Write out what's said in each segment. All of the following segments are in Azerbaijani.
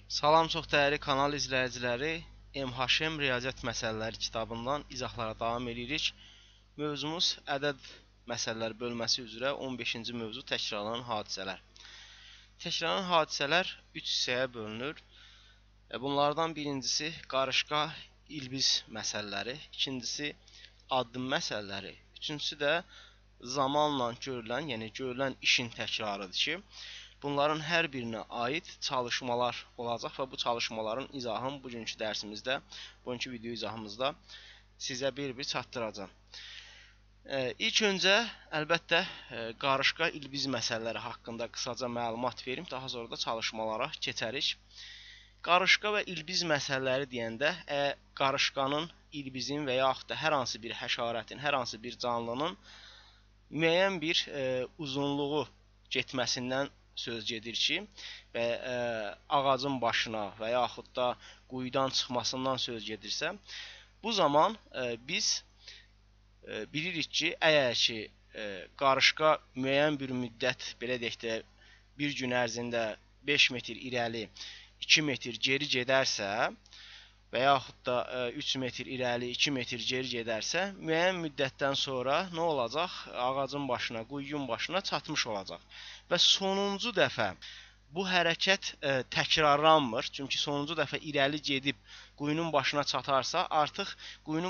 Salam, çox dəyərli kanal izləyiciləri. MHM Riyaziyyat Məsələləri kitabından izahlara davam edirik. Mövzumuz ədəd məsələləri bölməsi üzrə 15-ci mövzu təkrarlanan hadisələr. Təkrarlanan hadisələr 3 hissəyə bölünür. Bunlardan birincisi qarışqa ilbiz məsələləri, ikincisi addım məsələləri, üçüncüsü də zamanla görülən, yəni görülən işin təkrarıdır ki, bunların hər birinə aid çalışmalar olacaq və bu çalışmaların izahını bugünkü dərsimizdə, bugünkü video izahımızda sizə bir-bir çatdıracağam. İlk öncə, əlbəttə, qarışqa ilbiz məsələləri haqqında qısaca məlumat verim, daha sonra da çalışmalara keçərik. Qarışqa və ilbiz məsələləri deyəndə, qarışqanın, ilbizin və yaxud da hər hansı bir həşarətin, hər hansı bir canlının müəyyən bir uzunluğu getməsindən söz gedir ki, və ağacın başına və yaxud da quyudan çıxmasından söz gedirsə, bu zaman biz bilirik ki, əgər ki, qarışqa müəyyən bir müddət, belə deyək də, bir gün ərzində 5 metr irəli, 2 metr geri gedərsə və yaxud da 3 metr irəli, 2 metr geri gedərsə, müəyyən müddətdən sonra nə olacaq? Ağacın başına, quyunun başına çatmış olacaq. Və sonuncu dəfə bu hərəkət təkrarlanmır. Çünki sonuncu dəfə irəli gedib quyunun başına çatarsa, artıq quyunun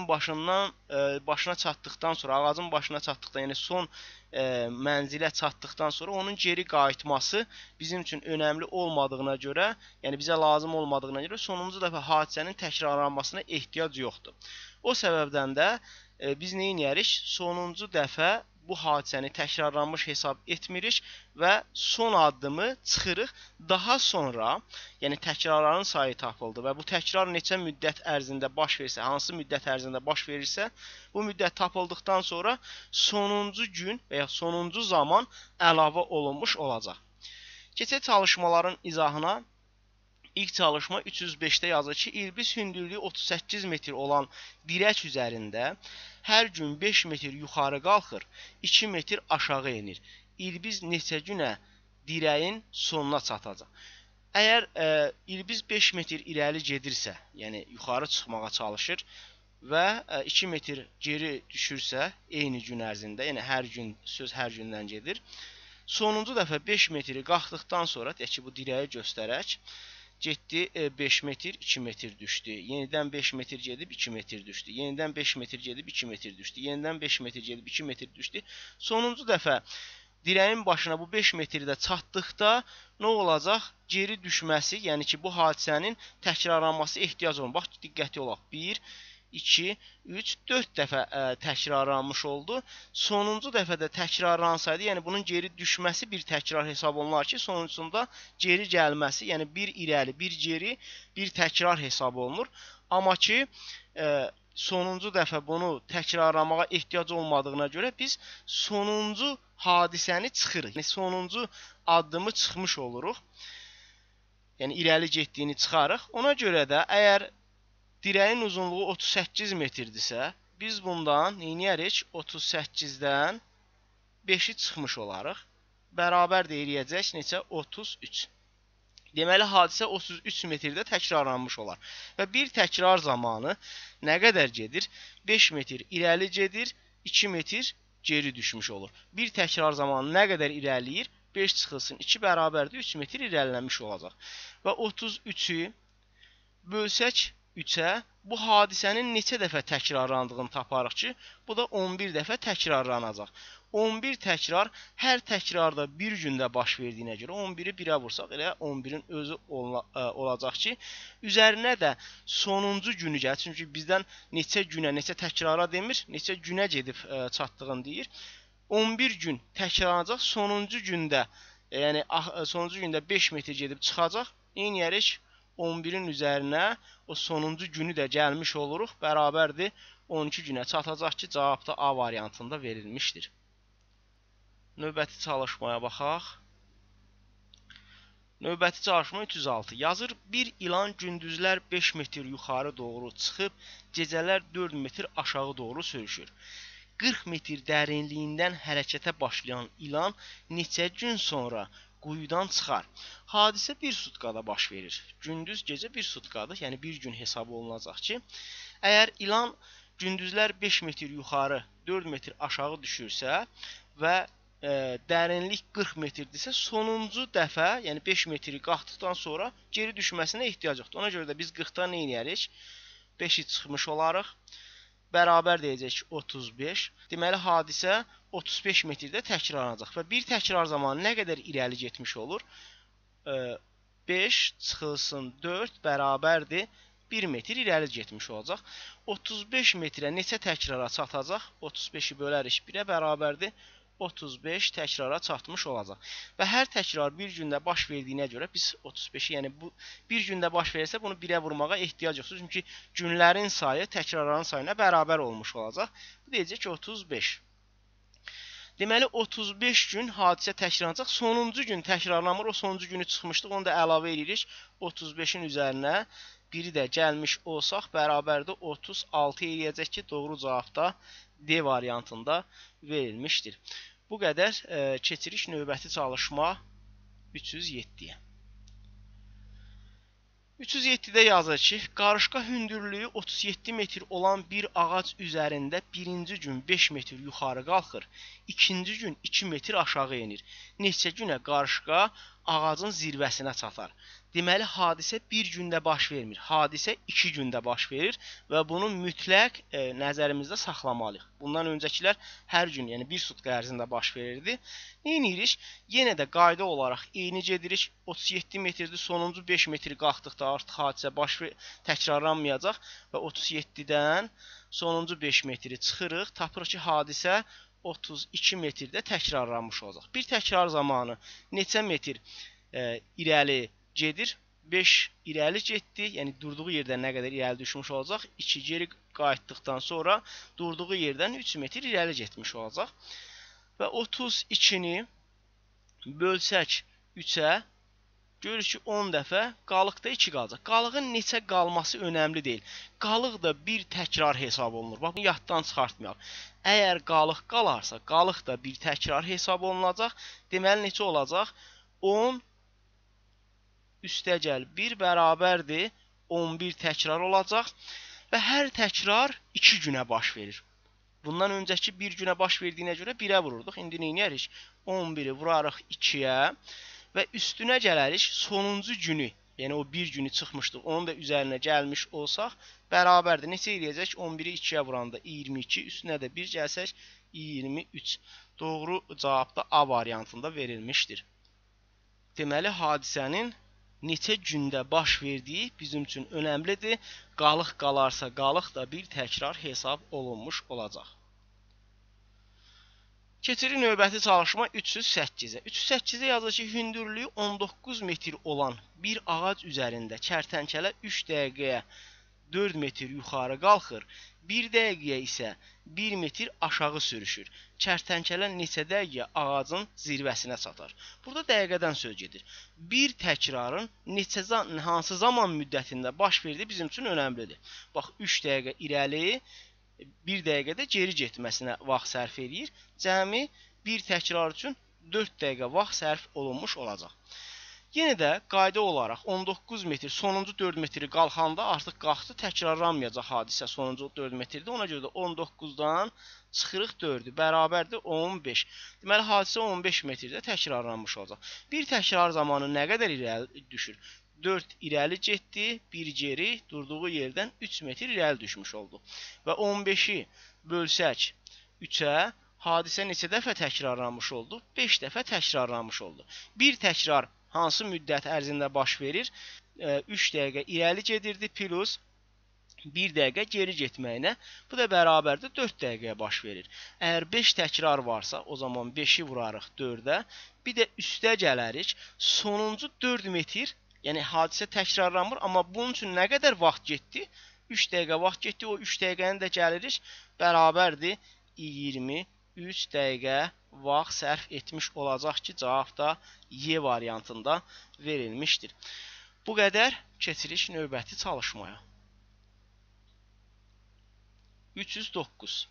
başına çatdıqdan sonra, ağacın başına çatdıqdan, yəni son mənzilə çatdıqdan sonra onun geri qayıtması bizim üçün önəmli olmadığına görə, yəni bizə lazım olmadığına görə sonuncu dəfə hadisənin təkrarlanmasına ehtiyac yoxdur. O səbəbdən də biz nə edərik? Sonuncu dəfə bu hadisəni təkrarlanmış hesab etmirik və son addımı çıxırıq. Daha sonra, yəni təkrarların sayı tapıldı və bu təkrar neçə müddət ərzində baş verirsə, hansı müddət ərzində baş verirsə, bu müddət tapıldıqdan sonra sonuncu gün və ya sonuncu zaman əlavə olunmuş olacaq. Keçək çalışmaların izahına. İlk çalışma 305-də yazır ki, ilbiz hündürlüyü 38 metr olan dirək üzərində hər gün 5 metr yuxarı qalxır, 2 metr aşağı enir. İlbiz neçə günə dirəyin sonuna çatacaq. Əgər ilbiz 5 metr irəli gedirsə, yəni yuxarı çıxmağa çalışır və 2 metr geri düşürsə eyni gün ərzində, yəni hər gün, söz hər gündən gedir. Sonuncu dəfə 5 metri qalxdıqdan sonra, deyək ki, bu dirəyi göstərək, getdi 5 metr, 2 metr düşdü. Yenidən 5 metr gedib 2 metr düşdü. Yenidən 5 metr gedib 2 metr düşdü. Yenidən 5 metr gedib 2 metr düşdü. Sonuncu dəfə dirəyin başına bu 5 metrdə çatdıqda nə olacaq? Geri düşməsi, yəni ki, bu hadisənin təkrarlanması ehtiyac olunur. Bax, diqqətli olaq. 1, 2, 3, 4 dəfə təkrarlanmış oldu. Sonuncu dəfədə təkrarlansaydı, yəni bunun geri düşməsi bir təkrar hesab olunar ki, sonuncunda geri gəlməsi, yəni bir irəli, bir geri, bir təkrar hesab olunur. Amma ki, sonuncu dəfə bunu təkrarlamağa ehtiyac olmadığına görə biz sonuncu hadisəni çıxırıq. Yəni sonuncu addımı çıxmış oluruq. Yəni irəli getdiyini çıxarıq. Ona görə də əgər dirəyin uzunluğu 38 metrdirsə, biz bundan neyniyərik? 38-dən 5-i çıxmış olarıq. Bərabər deyiləcək neçə? 33. Deməli, hadisə 33 metrdə təkrarlanmış olar. Və bir təkrar zamanı nə qədər gedir? 5 metr irəli gedir, 2 metr geri düşmüş olur. Bir təkrar zamanı nə qədər irəliyir? 5 çıxılsın, 2 bərabərdir, 3 metr irəliləmiş olacaq. Və 33-ü bölsək 3-ə, bu hadisənin neçə dəfə təkrarlandığını taparıq ki, bu da 11 dəfə təkrarlanacaq. 11 təkrar hər təkrarda bir gündə baş verdiyinə görə 11-i 1-ə vursaq, elə 11-in özü olacaq ki, üzərinə də sonuncu günü gəlir. Çünki bizdən neçə günə, neçə təkrara demir, neçə günə gedib çatdığını deyir. 11 gün təkrarlanacaq, sonuncu gündə, yəni sonuncu gündə 5 metr gedib çıxacaq. Neyniyərik? 11-in üzərinə o sonuncu günü də gəlmiş oluruq. Bərabərdir 12 günə çatacaq ki, cavab da A variantında verilmişdir. Növbəti çalışmaya baxaq. Növbəti çalışma 306. Yazır, bir ilan gündüzlər 5 metr yuxarı doğru çıxıb, gecələr 4 metr aşağı doğru sürüşür. 40 metr dərinliyindən hərəkətə başlayan ilan neçə gün sonra quyudan çıxar. Hadisə bir sutkada baş verir. Gündüz gecə bir sutkadır. Yəni bir gün hesab olunacaq ki, əgər ilan gündüzlər 5 metr yuxarı, 4 metr aşağı düşürsə və dərinlik 40 metrdirsə, sonuncu dəfə, yəni 5 metri qalxdıqdan sonra geri düşməsinə ehtiyac yoxdur. Ona görə də biz 40-dan nə edərik? 5-i çıxmış olarıq. Bərabər deyəcək 35. Deməli, hadisə 35 metrdə təkrarlanacaq və bir təkrar zamanı nə qədər irəli getmiş olur? 5 çıxılsın 4 bərabərdir 1 metr irəli getmiş olacaq. 35 metrə neçə təkrara çatacaq? 35-i bölərik 1-ə bərabərdir 35 təkrara çatmış olacaq. Və hər təkrar bir gündə baş verdiyinə görə biz 35-i, yəni bu bir gündə baş verirsə bunu 1-ə vurmağa ehtiyac yoxdur. Çünki günlərin sayı təkrarların sayına bərabər olmuş olacaq. Bu deyəcək ki 35. Deməli 35 gün hadisə təkrarlanacaq. Sonuncu gün təkrarlanmır. O sonuncu günü çıxmışdıq. Onu da əlavə edirik. 35-in üzərinə 1-i də gəlmiş olsaq bərabərdə 36 eləyəcək ki, doğru cavab da D variantında verilmişdir. Bu qədər. Keçirik növbəti çalışma 307-yə. 307-də yazır ki, qarışqa hündürlüyü 37 metr olan bir ağac üzərində birinci gün 5 metr yuxarı qalxır, ikinci gün 2 metr aşağı enir. Neçə günə qarışqa ağacın zirvəsinə çatar. Deməli, hadisə bir gündə baş vermir. Hadisə 2 gündə baş verir və bunu mütləq nəzərimizdə saxlamalıyıq. Bundan öncəkilər hər gün, yəni bir sutka ərzində baş verirdi. Nə edirik? Yenə də qayda olaraq eyni gedirik. 37 metrdir, sonuncu 5 metri qalxdıqda artıq hadisə təkrarlanmayacaq və 37-dən sonuncu 5 metri çıxırıq. Tapırıq ki, hadisə 32 metrdə təkrarlanmış olacaq. Bir təkrar zamanı neçə metr irəli gedir? 5 irəli getdi. Yəni durduğu yerdən nə qədər irəli düşmüş olacaq? 2 geri qayıtdıqdan sonra durduğu yerdən 3 metr irəli getmiş olacaq. Və 32-ni bölsək 3-ə, görürük ki 10 dəfə, qalıqda 2 qalacaq. Qalığın neçə qalması önəmli deyil. Qalıq da bir təkrar hesab olunur. Bax, bunu yaddan çıxartmayaq. Əgər qalıq qalarsa, qalıq da bir təkrar hesab olunacaq. Deməli, neçə olacaq? 10 üstəgəl 1 bərabərdir 11 təkrar olacaq və hər təkrar 2 günə baş verir. Bundan öncəki bir günə baş verdiyinə görə 1-ə vururduq. İndi nə edərik? 11-i vurarıq 2-yə və üstünə gələrik sonuncu günü. Yəni o bir günü çıxmışdıq. Onun da üzərinə gəlmiş olsaq bərabərdir. Neçə eləyəcək? 11-i 2-yə vuranda 22, üstünə də 1 gəlsək 23. Doğru cavab da A variantında verilmişdir. Deməli, hadisənin neçə gündə baş verdiyi bizim üçün önəmlidir. Qalıq qalarsa, qalıq da bir təkrar hesab olunmuş olacaq. Keçirik növbəti çalışma 308-ə. 308-də yazır ki, hündürlüyü 19 metr olan bir ağac üzərində kərtənkələ 3 dəqiqəyə 4 metr yuxarı qalxır, 1 dəqiqəyə isə 1 metr aşağı sürüşür. Kərtənkələ neçə dəqiqə ağacın zirvəsinə çatar? Burada dəqiqədən söz gedir. Bir təkrarın hansı zaman müddətində baş verdiyi bizim üçün önəmlidir. Bax, 3 dəqiqə irəli, 1 dəqiqədə geri getməsinə vaxt sərf edir. Cəmi bir təkrar üçün 4 dəqiqə vaxt sərf olunmuş olacaq. Yenə də qayda olaraq 19 metr sonuncu 4 metri qalxanda artıq qalxdı, təkrarlanmayacaq hadisə sonuncu 4 metrdə. Ona görə də 19-dan çıxırıq 4-ü, bərabərdir 15. Deməli, hadisə 15 metrdə təkrarlanmış olacaq. Bir təkrar zamanı nə qədər irəli düşür? 4 irəli getdi, 1 geri, durduğu yerdən 3 metr irəli düşmüş oldu. Və 15-i bölsək 3-ə, hadisə neçə dəfə təkrarlanmış oldu? 5 dəfə təkrarlanmış oldu. Bir təkrar hansı müddət ərzində baş verir? 3 dəqiqə irəli gedirdi, plus 1 dəqiqə geri getməyinə. Bu da bərabərdir 4 dəqiqəyə baş verir. Əgər 5 təkrar varsa, o zaman 5-i vurarıq 4-ə. Bir də üstə gələrik. Sonuncu 4 metr, yəni hadisə təkrarlanmır, amma bunun üçün nə qədər vaxt getdi? 3 dəqiqə vaxt getdi, o 3 dəqiqəni də gəlirik, bərabərdir 23 dəqiqə vaxt sərf etmiş olacaq ki, cavab da Y variantında verilmişdir. Bu qədər, keçirik növbəti çalışmaya. 309.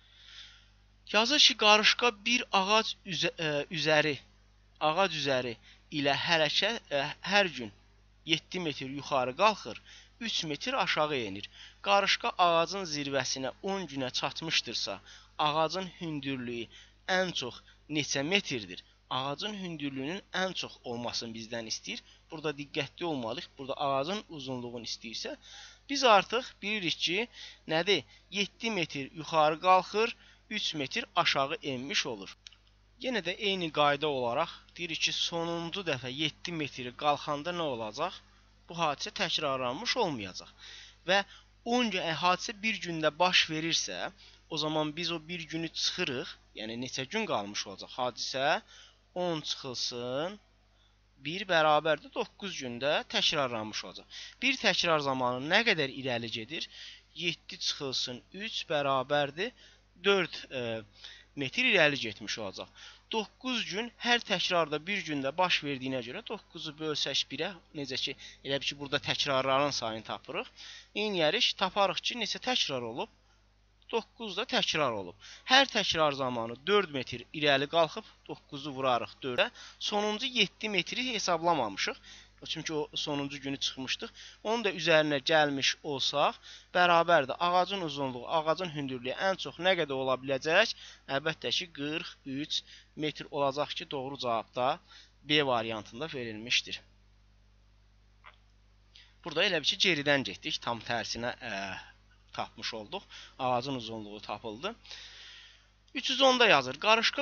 Yazır ki, qarışqa bir ağac üzəri ilə hər gün 7 metr yuxarı qalxır, 3 metr aşağı enir. Qarışqa ağacın zirvəsinə 10 günə çatmışdırsa, ağacın hündürlüyü ən çox neçə metrdir? Ağacın hündürlüyünün ən çox olmasını bizdən istəyir. Burada diqqətli olmalıyıq. Burada ağacın uzunluğunu istəyirsə, biz artıq bilirik ki, nədir? 7 metr yuxarı qalxır, 3 metr aşağı enmiş olur. Yenə də eyni qayda olaraq deyirik ki, sonuncu dəfə 7 metri qalxanda nə olacaq? Bu hadisə təkrarlanmış olmayacaq. Və 10 gün hadisə bir gündə baş verirsə, o zaman biz o bir günü çıxırıq. Yəni neçə gün qalmış olacaq? Hadisə 10 çıxılsın 1 bərabərdir 9 gündə təkrarlanmış olacaq. Bir təkrar zamanı nə qədər irəli gedir? 7 çıxılsın 3 bərabərdir 4 metr irəli getmiş olacaq. 9 gün hər təkrarda bir gündə baş verdiyinə görə 9-u bölsək 1-ə, necə ki, elə bir ki, burada təkrarların sayını tapırıq. Neyniyərik? Taparıq ki, neçə təkrar olub? 9 da təkrar olub. Hər təkrar zamanı 4 metr irəli qalxıb 9-u vurarıq 4-ə. Sonuncu 7 metri hesablamamışıq. Çünki o sonuncu günü çıxmışdıq. Onu da üzərinə gəlmiş olsaq, bərabərdir. Ağacın uzunluğu, ağacın hündürlüyü ən çox nə qədər ola biləcək? Əlbəttə ki, 43 metr olacaq ki, doğru cavab da B variantında verilmişdir. Burada elə bir ki, geridən getdik. Tam tərsinə tapmış olduq. Ağacın uzunluğu tapıldı. 310-da yazır. Qarışqa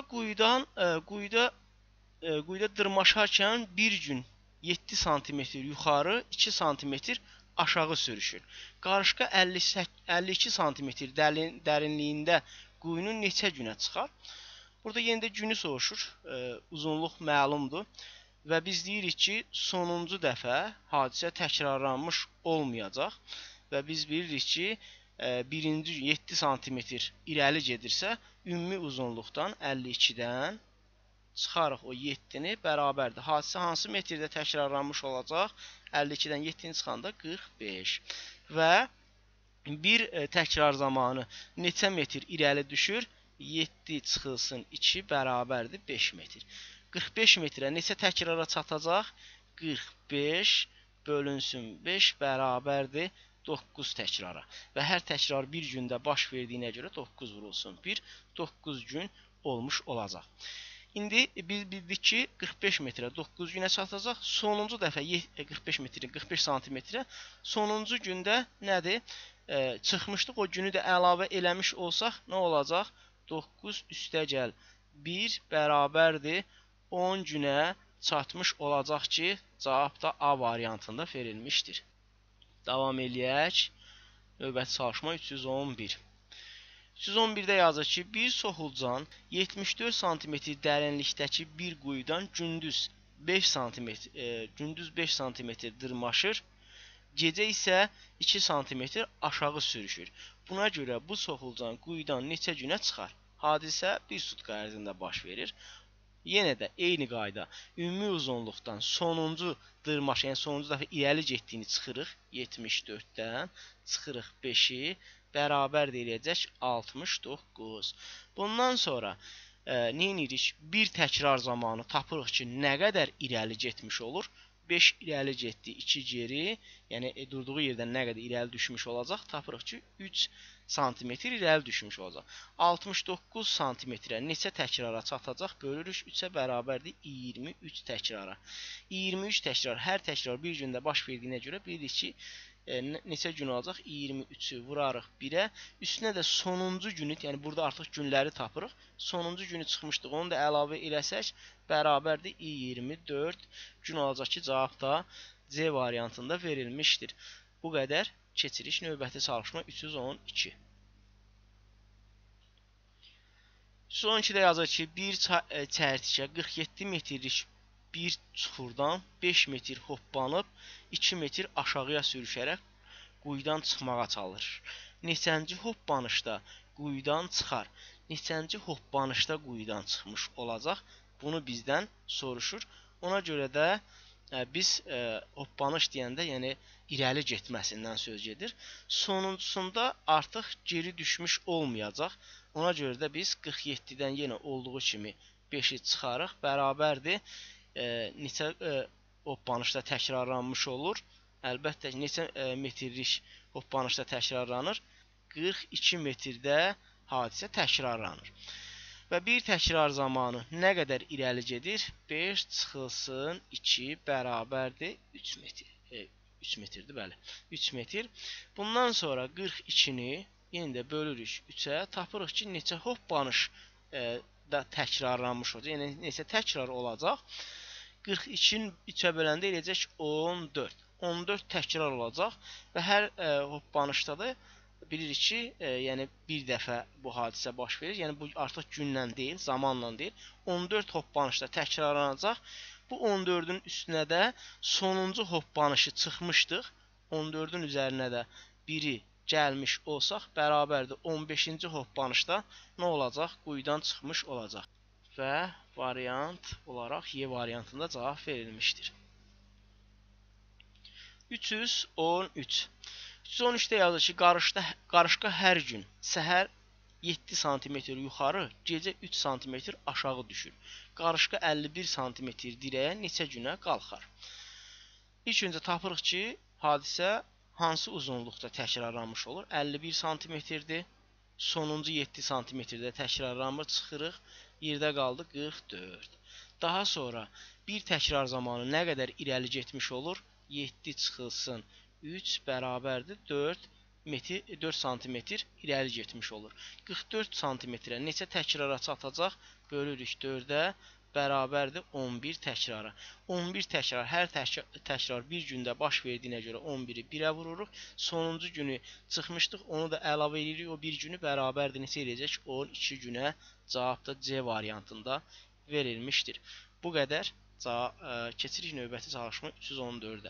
quyuda dırmaşarkən bir gün 7 sm yuxarı, 2 sm aşağı sürüşür. Qarışqa 52 sm dərinliyində quyunun neçə günə çıxar? Burada yenə də günü soruşur. Uzunluq məlumdur. Və biz deyirik ki, sonuncu dəfə hadisə təkrarlanmış olmayacaq. Və biz bilirik ki, birinci gün 7 sm irəli gedirsə, ümumi uzunluqdan 52-dən çıxarıq o 7-ni bərabərdir. Hadisə hansı metrdə təkrarlanmış olacaq? 52-dən 7-ni çıxanda 45. Və bir təkrar zamanı neçə metr irəli düşür? 7 çıxılsın 2 bərabərdir 5 metr. 45 metrə neçə təkrara çatacaq? 45 bölünsün 5 bərabərdir 9 təkrara. Və hər təkrar bir gündə baş verdiyinə görə 9 vurulsun 1, 9 gün olmuş olacaq. İndi biz bildik ki, 45 metrə 9 günə çatacaq. Sonuncu dəfə 45 metrə, 45 santimetrə sonuncu gündə nədir? Çıxmışdıq. O günü də əlavə eləmiş olsaq, nə olacaq? 9 üstəgəl 1 bərabərdir 10 günə çatmış olacaq ki, cavab da A variantında verilmişdir. Davam eləyək. Növbəti çalışma 311. 311-də yazır ki, bir soxulcan 74 sm dərinlikdəki bir quyudan gündüz 5 sm dırmaşır, gecə isə 2 sm aşağı sürüşür. Buna görə bu soxulcan quyudan neçə günə çıxar? Hadisə bir sutka ərzində baş verir. Yenə də eyni qayda, ümumi uzunluqdan sonuncu dırmaş, yəni sonuncu dəfə irəli getdiyini çıxırıq 74-dən, çıxırıq 5-i, bərabər deyiləcək 69. Bundan sonra nə edirik? Bir təkrar zamanı tapırıq ki, nə qədər irəli getmiş olur? 5 irəli getdi, 2 geri, yəni durduğu yerdən nə qədər irəli düşmüş olacaq? Tapırıq ki, 3 sm irəli düşmüş olacaq. 69 sm-ə neçə təkrara çatacaq? Bölürük 3-ə bərabərdir 23 təkrara. 23 təkrar, hər təkrar bir gündə baş verdiyinə görə bilirik ki, neçə gün olacaq? 23-ü vurarıq 1-ə. Üstünə də sonuncu günü, yəni burada artıq günləri tapırıq. Sonuncu günü çıxmışdıq. Onu da əlavə eləsək, bərabərdir 24 gün olacaq ki, cavab da C variantında verilmişdir. Bu qədər. Keçirik növbəti çalışma 312. 312-də yazır ki, bir çərtikə 47 metrlik bir çuxurdan 5 metr hoppanıb 2 metr aşağıya sürüşərək quyudan çıxmağa çalışır. Neçənci hoppanışda quyudan çıxar? Neçənci hoppanışda quyudan çıxmış olacaq? Bunu bizdən soruşur. Ona görə də biz hoppanış deyəndə, yəni irəli getməsindən söz gedir. Sonuncusunda artıq geri düşmüş olmayacaq. Ona görə də biz 47-dən yenə olduğu kimi 5-i çıxarıq. Bərabərdir neçə hoppanışda təkrarlanmış olur? Əlbəttə neçə metrlik hoppanışda təkrarlanır? 42 metrdə hadisə təkrarlanır. Və bir təkrar zamanı nə qədər irəli gedir? 5 çıxılsın 2 bərabərdir 3 metr. 3 metrdir, bəli. 3 metr. Bundan sonra 42-ni yenə də bölürük 3-ə. Tapırıq ki, neçə hoppanış da təkrarlanmış olacaq. Yəni neçə təkrar olacaq? 42-ni 3-ə böləndə eləyəcək 14. 14 təkrar olacaq və hər hoppanışda da bilirik ki, yəni bir dəfə bu hadisə baş verir. Yəni bu artıq günlə deyil, zamanla deyil. 14 hoppanışda təkrarlanacaq. Bu 14-ün üstünə də sonuncu hoppanışı çıxmışdıq. 14-ün üzərinə də biri gəlmiş olsaq, bərabərdir 15-ci hoppanışda nə olacaq? Quyudan çıxmış olacaq. Və variant olaraq Y variantında cavab verilmişdir. 313. 313-də yazır ki, qarışqa hər gün səhər 7 sm yuxarı, gecə 3 sm aşağı düşür. Qarışqa 51 sm dirəyə neçə günə qalxar? İlk öncə tapırıq ki, hadisə hansı uzunluqda təkrarlanmış olur? 51 sm-dir. Sonuncu 7 sm-də təkrarlanmır, çıxırıq. Yerdə qaldı 44. Daha sonra bir təkrar zamanı nə qədər irəli getmiş olur? 7 çıxılsın 3 bərabərdir 4 sm irəli getmiş olur. 44 sm-ə neçə təkrara çatacaq? Bölürük 4-ə, bərabərdir 11 təkrara. 11 təkrar, hər təkrar bir gündə baş verdiyinə görə 11-i 1-ə vururuq. Sonuncu günü çıxmışdıq, onu da əlavə edirik. O bir günü bərabərdir neçə eləyəcək? 12 günə. Cavab da C variantında verilmişdir. Bu qədər. Keçirik növbəti çalışma 314-ə.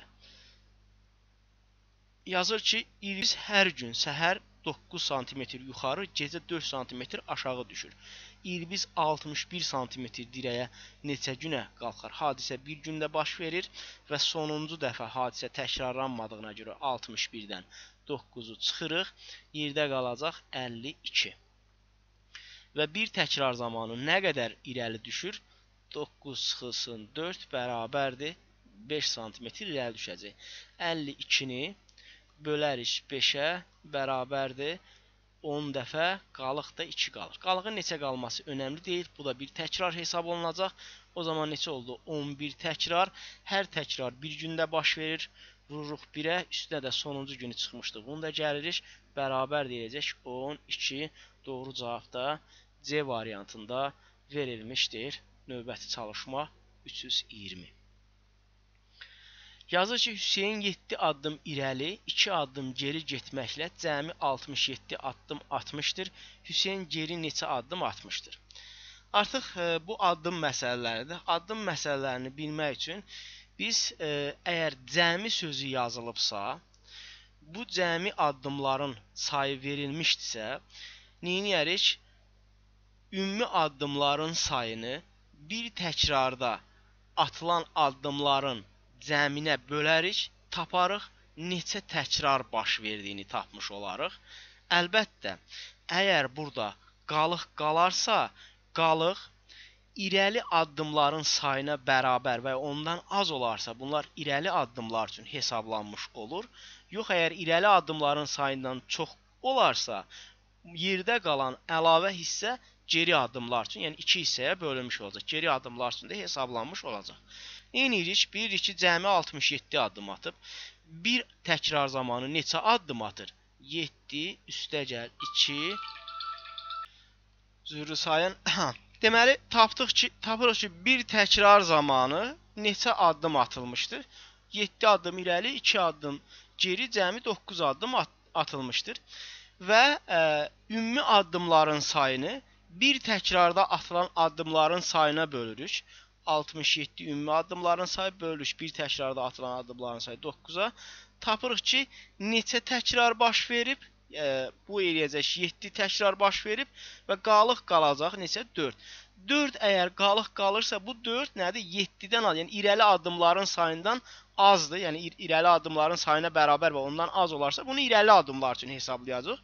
Yazır ki, İlbiz hər gün səhər 9 sm yuxarı, gecə 4 sm aşağı düşür. İlbiz 61 sm dirəyə neçə günə qalxar? Hadisə bir gündə baş verir və sonuncu dəfə hadisə təkrarlanmadığına görə 61-dən 9-u çıxırıq. Yerdə qalacaq 52. Və bir təkrar zamanı nə qədər irəli düşür? 9 çıxılsın 4 bərabərdir 5 sm irəli düşəcək. 52-ni bölərik 5-ə, bərabərdir 10 dəfə, qalıq da 2 qalır. Qalığın neçə qalması önəmli deyil. Bu da bir təkrar hesab olunacaq. O zaman neçə oldu? 11 təkrar. Hər təkrar bir gündə baş verir. Vururuq 1-ə, üstünə də sonuncu günü çıxmışdıq. Bunu da gəlirik. Bərabər deyəcək 12. Doğru cavab da C variantında verilmişdir. Növbəti çalışma 320. Yazır ki, Hüseyin 7 addım irəli, 2 addım geri getməklə cəmi 67 addım atmışdır. Hüseyin geri neçə addım atmışdır? Artıq bu addım məsələləridir. Addım məsələlərini bilmək üçün biz əgər cəmi sözü yazılıbsa, bu cəmi addımların sayı verilmişdirsə, neyniyərik? Ümumi addımların sayını bir təkrarda atılan addımların cəminə bölərik, taparıq, neçə təkrar baş verdiyini tapmış olarıq. Əlbəttə, əgər burada qalıq qalarsa, qalıq irəli addımların sayına bərabər və ondan az olarsa, bunlar irəli addımlar üçün hesablanmış olur. Yox, əgər irəli addımların sayından çox olarsa, yerdə qalan əlavə hissə geri addımlar üçün, yəni 2 hissəyə bölünmüş olacaq. Geri addımlar üçün də hesablanmış olacaq. Eynirik, bilirik ki, cəmi 67 addım atıb. Bir təkrar zamanı neçə addım atır? 7 üstəgəl 2 zürrü sayın. Deməli, tapırıq ki, bir təkrar zamanı neçə addım atılmışdır? 7 addım irəli, 2 addım geri, cəmi 9 addım atılmışdır. Və ümumi addımların sayını bir təkrarda atılan addımların sayına bölürük. 67 ümumi addımların sayı bölürük. Bir təkrarda atılan addımların sayı 9-a. Tapırıq ki, neçə təkrar baş verib? Bu eləyəcək 7 təkrar baş verib və qalıq qalacaq neçə? 4. 4 əgər qalıq qalırsa, bu 4 nədir? 7-dən az, yəni irəli addımların sayından azdır. Yəni irəli addımların sayına bərabər və ondan az olarsa, bunu irəli addımlar üçün hesablayacaq.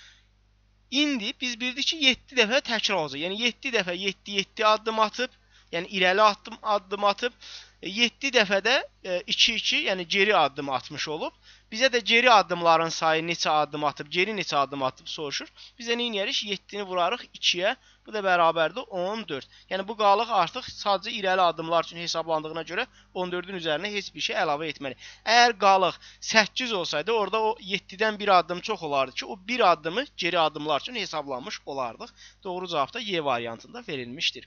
İndi biz bildik ki, 7 dəfə təkrar olacaq. Yəni 7 dəfə 7 addım atıb, Yəni irəli addım atıb 7 dəfədə 2-2, yəni geri addım atmış olub. Bizə də geri addımların sayı neçə addım atıb, geri neçə addım atıb soruşur. Bizə nə edirik? 7-ni vurarıq 2-yə. Bu da bərabərdir 14. Yəni bu qalıq artıq sadəcə irəli addımlar üçün hesablandığına görə 14-ün üzərinə heç bir şey əlavə etməliyik. Əgər qalıq 8 olsaydı, orada o 7-dən bir addım çox olardı ki, o bir addımı geri addımlar üçün hesablanmış olardıq. Doğru cavab da Y variantında verilmişdir.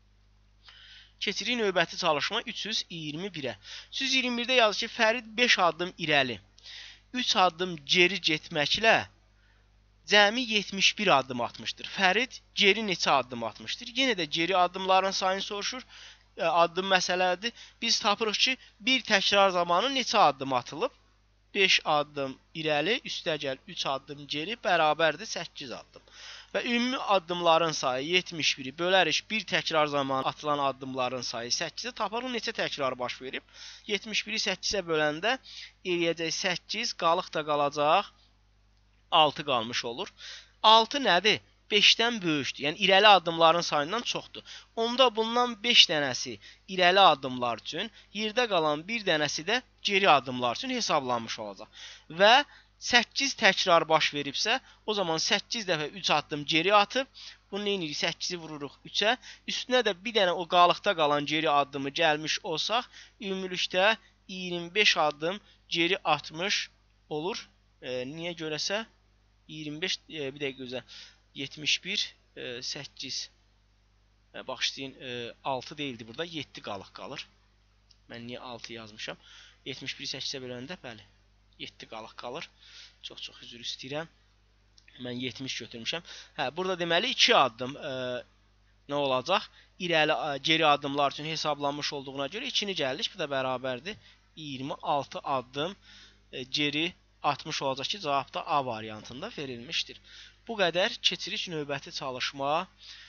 Keçirik növbəti çalışma 321-ə. 321-də yazır ki, Fərid 5 addım irəli, 3 addım geri getməklə cəmi 71 addım atmışdır. Fərid geri neçə addım atmışdır? Yenə də geri addımların sayını soruşur. Addım məsələdir. Biz tapırıq ki, bir təkrar zamanı neçə addım atılıb? 5 addım irəli, üstəgəl 3 addım geri bərabərdir 8 addım. Və ümumi addımların sayı 71-i bölərik bir təkrar zamanı atılan addımların sayı 8-ə. Tapırıq neçə təkrar baş verib? 71-i 8-ə böləndə eləyəcək 8, qalıq da qalacaq 6 qalmış olur. 6 nədir? 5-dən böyükdür. Yəni irəli addımların sayından çoxdur. Onda bundan 5 dənəsi irəli addımlar üçün, yerdə qalan bir dənəsi də geri addımlar üçün hesablanmış olacaq. Və 8 təkrar baş veribsə, o zaman 8 dəfə 3 addım geri atıb, bunu nə edirik? 8-i vururuq 3-ə. Üstünə də bir dənə o qalıqda qalan geri addımı gəlmiş olsaq, ümumilikdə 25 addım geri atmış olur. Niyə görəsə? 25, bir dəqiqə gözlə. 71, 8, baxışlayın, 6 deyildi burada, 7 qalıq qalır. Mən niyə 6 yazmışam? 71-i 8-ə böləndə, bəli, 7 qalıq qalır. Çox üzr istəyirəm. Mən 70 götürmüşəm. Burada deməli 2 addım nə olacaq? İrəli, geri addımlar üçün hesablanmış olduğuna görə 2-ni gəldik. Bu da bərabərdir. 26 addım geri atmış olacaq ki, cavab da A variantında verilmişdir. Bu qədər. Keçirik növbəti çalışma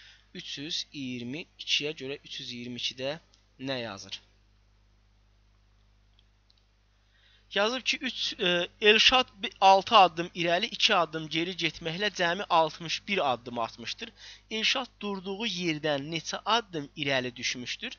322-yə görə 322-də nə yazır? Yazıb ki, Elşad 6 addım irəli, 2 addım geri getməklə cəmi 61 addım atmışdır. Elşad durduğu yerdən neçə addım irəli düşmüşdür?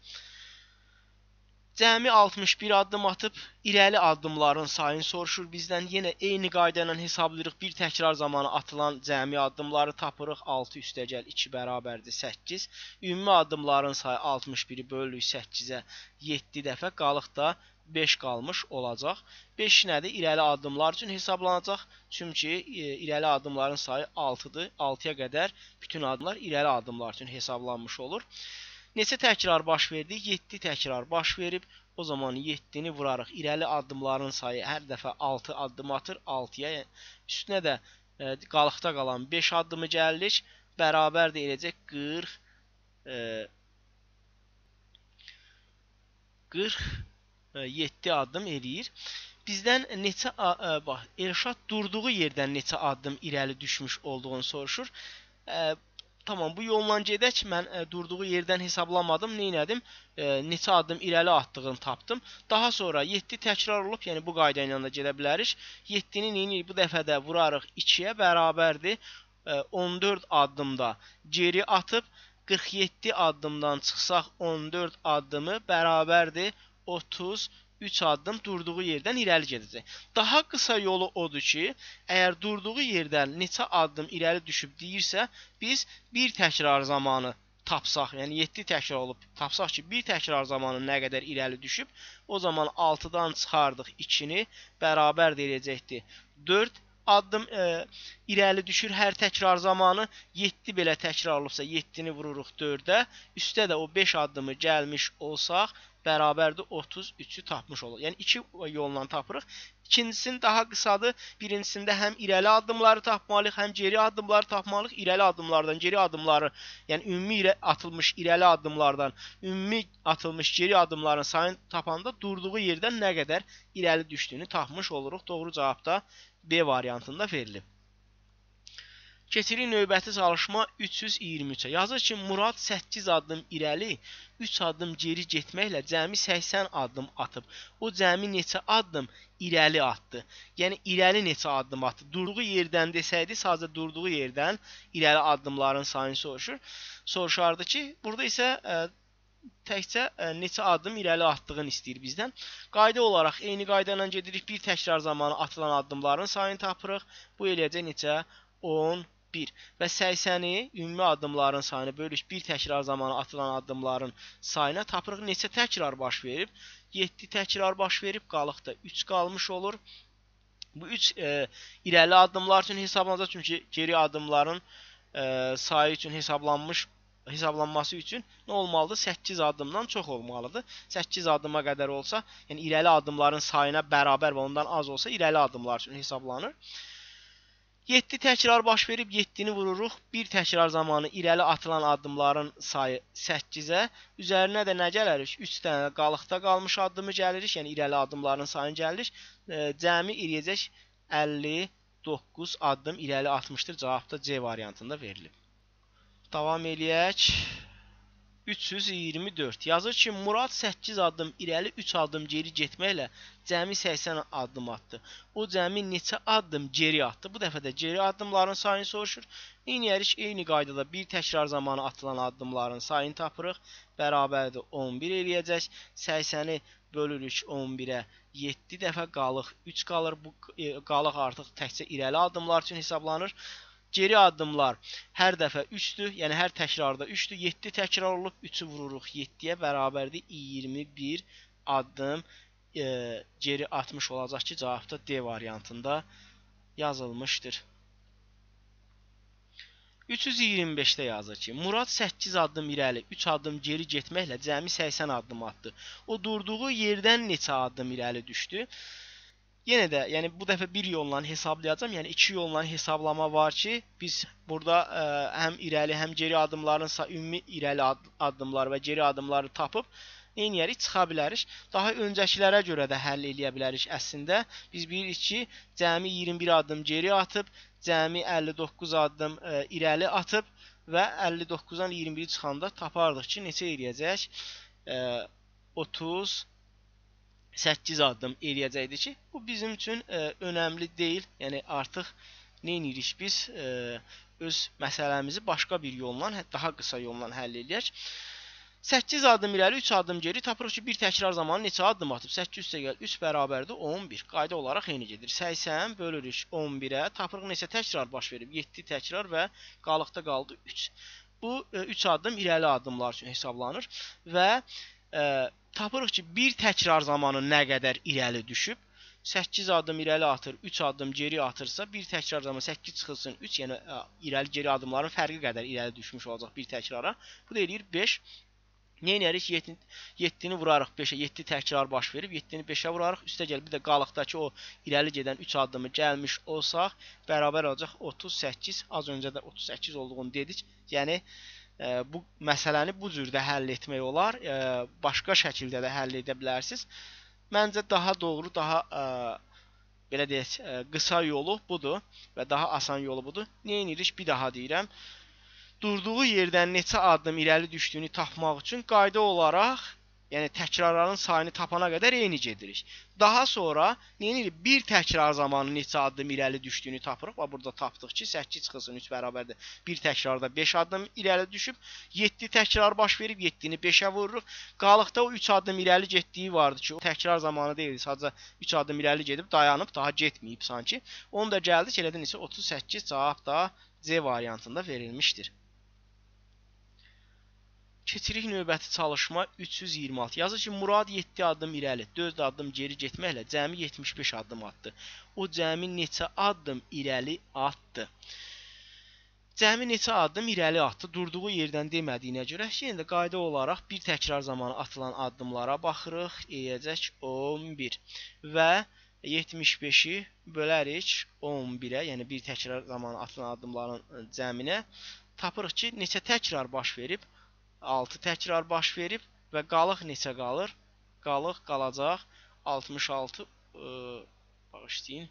Cəmi 61 addım atıb, irəli addımların sayını soruşur bizdən. Yenə eyni qayda ilə hesablayırıq. Bir təkrar zamanı atılan cəmi addımları tapırıq. 6 üstəgəl 2 bərabərdir 8. Ümumi addımların sayı 61-i bölürük 8-ə 7 dəfə. Qalıq da 5 qalmış olacaq. 5 nədir? İrəli addımlar üçün hesablanacaq. Çünki irəli addımların sayı 6-dır. 6-ya qədər bütün addımlar irəli addımlar üçün hesablanmış olur. Neçə təkrar baş verdi? 7 təkrar baş verib. O zaman 7-ni vurarıq. İrəli addımların sayı hər dəfə 6 addım atır. 6-ya. Üstünə də qalıqda qalan 5 addımı gəlirik. Bərabər də eləcək 47 addım eləyir. Bizdən neçə, bax, Elşad durduğu yerdən neçə addım irəli düşmüş olduğunu soruşur. Tamam, bu yolla gedək. Mən durduğu yerdən hesablamadım. Neynədim? Neçə addım irəli atdığını tapdım. Daha sonra 7 təkrar olub, yəni bu qayda ilə də gedə bilərik. 7-ni neyini bu dəfə də vurarıq 2-yə bərabərdir. 14 addımda geri atıb 47 addımdan çıxsaq 14 addımı bərabərdir 33 addım durduğu yerdən irəli gedəcək. Daha qısa yolu odur ki, əgər durduğu yerdən neçə addım irəli düşüb deyirsə, biz bir təkrar zamanı tapsaq, yəni 7 təkrar olub, tapsaq ki, bir təkrar zamanı nə qədər irəli düşüb, o zaman 6-dan çıxardıq 2-ni, bərabər deyəcəkdir 4 addım irəli düşür hər təkrar zamanı. 7 belə təkrar olubsa 7-ni vururuq 4-ə. Üstə də o 5 addımı gəlmiş olsaq, bərabərdir 33-ü tapmış olur. Yəni 2 yolla tapırıq. İkincisinin daha qısadır. Birincisində həm irəli addımları tapmalıyıq, həm geri addımları tapmalıyıq. İrəli addımlardan geri addımları, yəni ümumi atılmış irəli addımlardan ümumi atılmış geri addımların sayını tapanda durduğu yerdən nə qədər irəli düşdüyünü tapmış oluruq. Doğru cavab da B variantında verilib. Keçirik növbəti çalışma 323-ə. Yazır ki, Murad 8 addım irəli, 3 addım geri getməklə cəmi 80 addım atıb. O cəmi neçə addım irəli atdı? Yəni, irəli neçə addım atdı? Durduğu yerdən desəydi, sadəcə durduğu yerdən irəli addımların sayını soruşur. Soruşardı ki, burada isə təkcə neçə addım irəli atdığını istəyir bizdən. Qayda olaraq eyni qayda ilə gedirik. Bir təkrar zamanı atılan addımların sayını tapırıq. Bu eləyəcək neçə? 11. Və 80-i ümumi addımların sayını bölürük. Bir təkrar zamanı atılan addımların sayına tapırıq. Neçə təkrar baş verib? 7 təkrar baş verib. Qalıq da 3 qalmış olur. Bu 3 irəli addımlar üçün hesablanacaq. Çünki geri addımların sayı üçün hesablanması üçün nə olmalıdır? 8 addımdan çox olmalıdır. 8 addıma qədər olsa, yəni irəli addımların sayına bərabər və ondan az olsa irəli addımlar üçün hesablanır. 7 təkrar baş verib 7-ni vururuq. Bir təkrar zamanı irəli atılan addımların sayı 8-ə. Üzərinə də nə gəlirik? 3 dənə qalıqda qalmış addımı gəlirik. Yəni irəli addımların sayını gəlirik. Cəmi eləyəcək 59 addım irəli atmışdır. Cavab da C variantında verilib. Davam eləyək. 324. Yazır ki, Murad 8 addım irəli, 3 addım geri getməklə cəmi 80 addım atdı. O cəmi neçə addım geri atdı? Bu dəfə də geri addımların sayını soruşur. Neyniyərik? Eyni qaydada bir təkrar zamanı atılan addımların sayını tapırıq. Bərabərdir 11 eləyəcək. 80-i bölürük 11-ə. 7 dəfə qalıq 3 qalır. Bu qalıq artıq təkcə irəli addımlar üçün hesablanır. Geri addımlar hər dəfə 3-dür, yəni hər təkrarda 3-dür. 7 təkrar olub, 3-ü vururuq 7-yə bərabərdir 21 addım geri atmış olacaq ki, cavab da D variantında yazılmışdır. 325-də yazır ki, Murad 8 addım irəli, 3 addım geri getməklə cəmi 80 addım atdı. O durduğu yerdən neçə addım irəli düşdü? Yenə də, yəni bu dəfə bir yolla hesablayacağam. Yəni iki yolla hesablama var ki, biz burada həm irəli, həm geri addımların ümumi irəli addımlar və geri addımları tapıb neyniyərik? Çıxa bilərik. Daha öncəkilərə görə də həll eləyə bilərik əslində. Biz bilirik ki, cəmi 21 addım geri atıb, cəmi 59 addım irəli atıb və 59-dan 21-i çıxanda tapardıq ki, neçə eləyəcək? 38 addım eləyəcəkdir ki, bu bizim üçün önəmli deyil. Yəni artıq nə edirik biz? Öz məsələmizi başqa bir yolla, daha qısa yolla həll eləyək. 8 addım irəli, 3 addım geri tapırıq ki, bir təkrar zamanı neçə addım atıb? 8 üstə gəl, 3 bərabərdir 11. Qayda olaraq eyni gedir. 80 bölürük 11-ə, tapırıq neçə təkrar baş verib? 7 təkrar və qalıqda qaldı 3. Bu 3 addım irəli addımlar üçün hesablanır və tapırıq ki, bir təkrar zamanı nə qədər irəli düşüb? 8 addım irəli atır, 3 addım geri atırsa, bir təkrar zamanı 8 çıxılsın 3, yəni irəli geri addımların fərqi qədər irəli düşmüş olacaq bir təkrara. Bu da eləyir 5. Neynərik? 7-ni vurarıq 5-ə, 7 təkrar baş verib, 7-ni 5-ə vurarıq. Üstə gəl, bir də qalıqdakı o irəli gedən 3 addımı gəlmiş olsaq, bərabər olacaq 38. Az öncə də 38 olduğunu dedik. Yəni, bu məsələni bu cürdə həll etmək olar. Başqa şəkildə də həll edə bilərsiniz. Məncə daha doğru, daha belə deyək, qısa yolu budur və daha asan yolu budur. Nə edirik? Bir daha deyirəm. Durduğu yerdən neçə addım irəli düşdüyünü tapmaq üçün qayda olaraq, yəni təkrarların sayını tapana qədər eyni gedirik. Daha sonra nə edirik? Bir təkrar zamanı neçə addım irəli düşdüyünü tapırıq. Burada tapdıq ki, 8 çıxılsın 3 bərabərdir. Bir təkrarda 5 addım irəli düşüb, 7 təkrar baş verib, 7-ni 5-ə vururuq. Qalıqda o 3 addım irəli getdiyi vardı ki, o təkrar zamanı deyil, sadəcə 3 addım irəli gedib, dayanıb, daha getməyib sanki. Onu da gəldik, elədi neçə? 38, cavab da C variantında verilmişdir. Keçirik növbəti çalışma 326. Yazır ki, Murad 7 addım irəli, 4 addım geri getməklə cəmi 75 addım atdı. O cəmi neçə addım irəli atdı? Cəmi neçə addım irəli atdı? Durduğu yerdən demədiyinə görə, yenə də qayda olaraq bir təkrar zamanı atılan addımlara baxırıq. Eləyəcək 11 və 75-i bölərik 11-ə, yəni bir təkrar zamanı atılan addımların cəminə. Tapırıq ki, neçə təkrar baş verib? 6 təkrar baş verib və qalıq neçə qalır? Qalıq qalacaq 66, bağışlayın.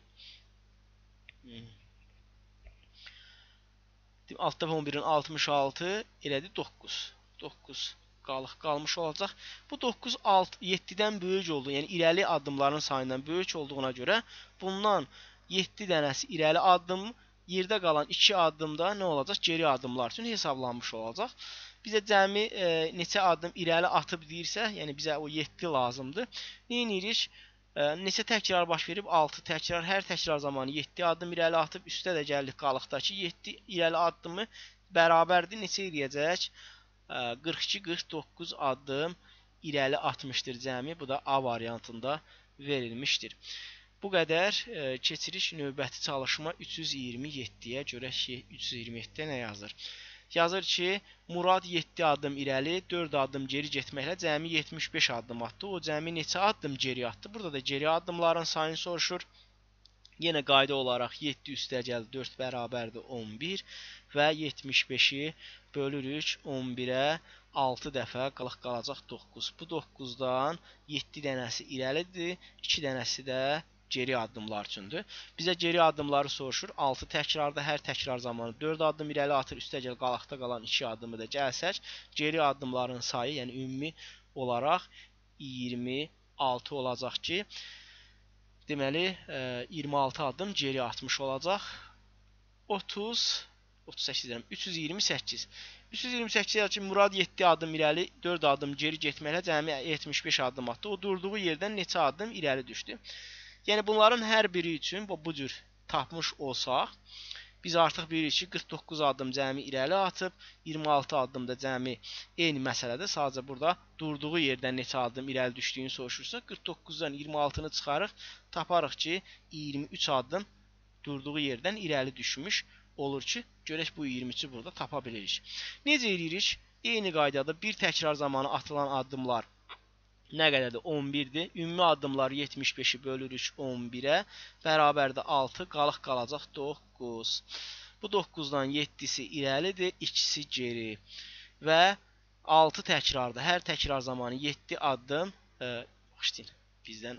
Altda 11-in 66 elədi 9. 9 qalıq qalmış olacaq. Bu 9 7-dən böyük oldu. Yəni irəli addımların sayından böyük olduğuna görə bundan 7 dənəsi irəli addım, yerdə qalan 2 addımda nə olacaq? Geri addımlar üçün hesablanmış olacaq. Bizə cəmi neçə addım irəli atıb deyirsə, yəni bizə o 7 lazımdır. Nə edirik? Neçə təkrar baş verib? 6 təkrar. Hər təkrar zamanı 7 addım irəli atıb, üstə də gəldik qalıqdakı 7 irəli addımı bərabərdir. Neçə edəcək? 42-49 addım irəli atmışdır cəmi. Bu da A variantında verilmişdir. Bu qədər. Keçirik növbəti çalışma 327-yə. Görək ki, 327-də nə yazır? Yazır ki, Murad 7 addım irəli, 4 addım geri getməklə cəmi 75 addım atdı. O cəmi neçə addım geri atdı? Burada da geri addımların sayını soruşur. Yenə qayda olaraq 7 üstəgəl 4 bərabərdir 11 və 75-i bölürük 11-ə 6 dəfə qalacaq 9. Bu 9-dan 7 dənəsi irəlidir, 2 dənəsi də geri addımlar üçündür. Bizə geri addımları soruşur. 6 təkrarda hər təkrar zamanı 4 addım irəli atır. Üstəgəl qalaqda qalan 2 addımı da gəlsək, geri addımların sayı, yəni ümumi olaraq 26 olacaq ki, deməli 26 addım geri atmış olacaq. 38 deyirəm, 328. 328 yazır ki, Murad 7 addım irəli, 4 addım geri getməklə cəmi 75 addım atdı. O durduğu yerdən neçə addım irəli düşdü? Yəni bunların hər biri üçün bu cür tapmış olsaq, biz artıq bilirik ki, 49 addım cəmi irəli atıb, 26 addım da cəmi eyni məsələdir. Sadəcə burada durduğu yerdən neçə addım irəli düşdüyünü soruşursa, 49-dan 26-nı çıxarıq, taparıq ki, 23 addım durduğu yerdən irəli düşmüş olur ki, görək bu 23-ü burada tapa bilirik. Necə edirik? Eyni qaydada bir təkrar zamanı atılan addımlar nə qədərdir? 11-dir. Ümumi addımlar 75-i bölürük 11-ə. Bərabərdə 6, qalıq qalacaq 9. Bu 9-dan 7-si irəlidir, 2-si geri. Və 6 təkrarda, hər təkrar zamanı 7 addım, başlayın, bizdən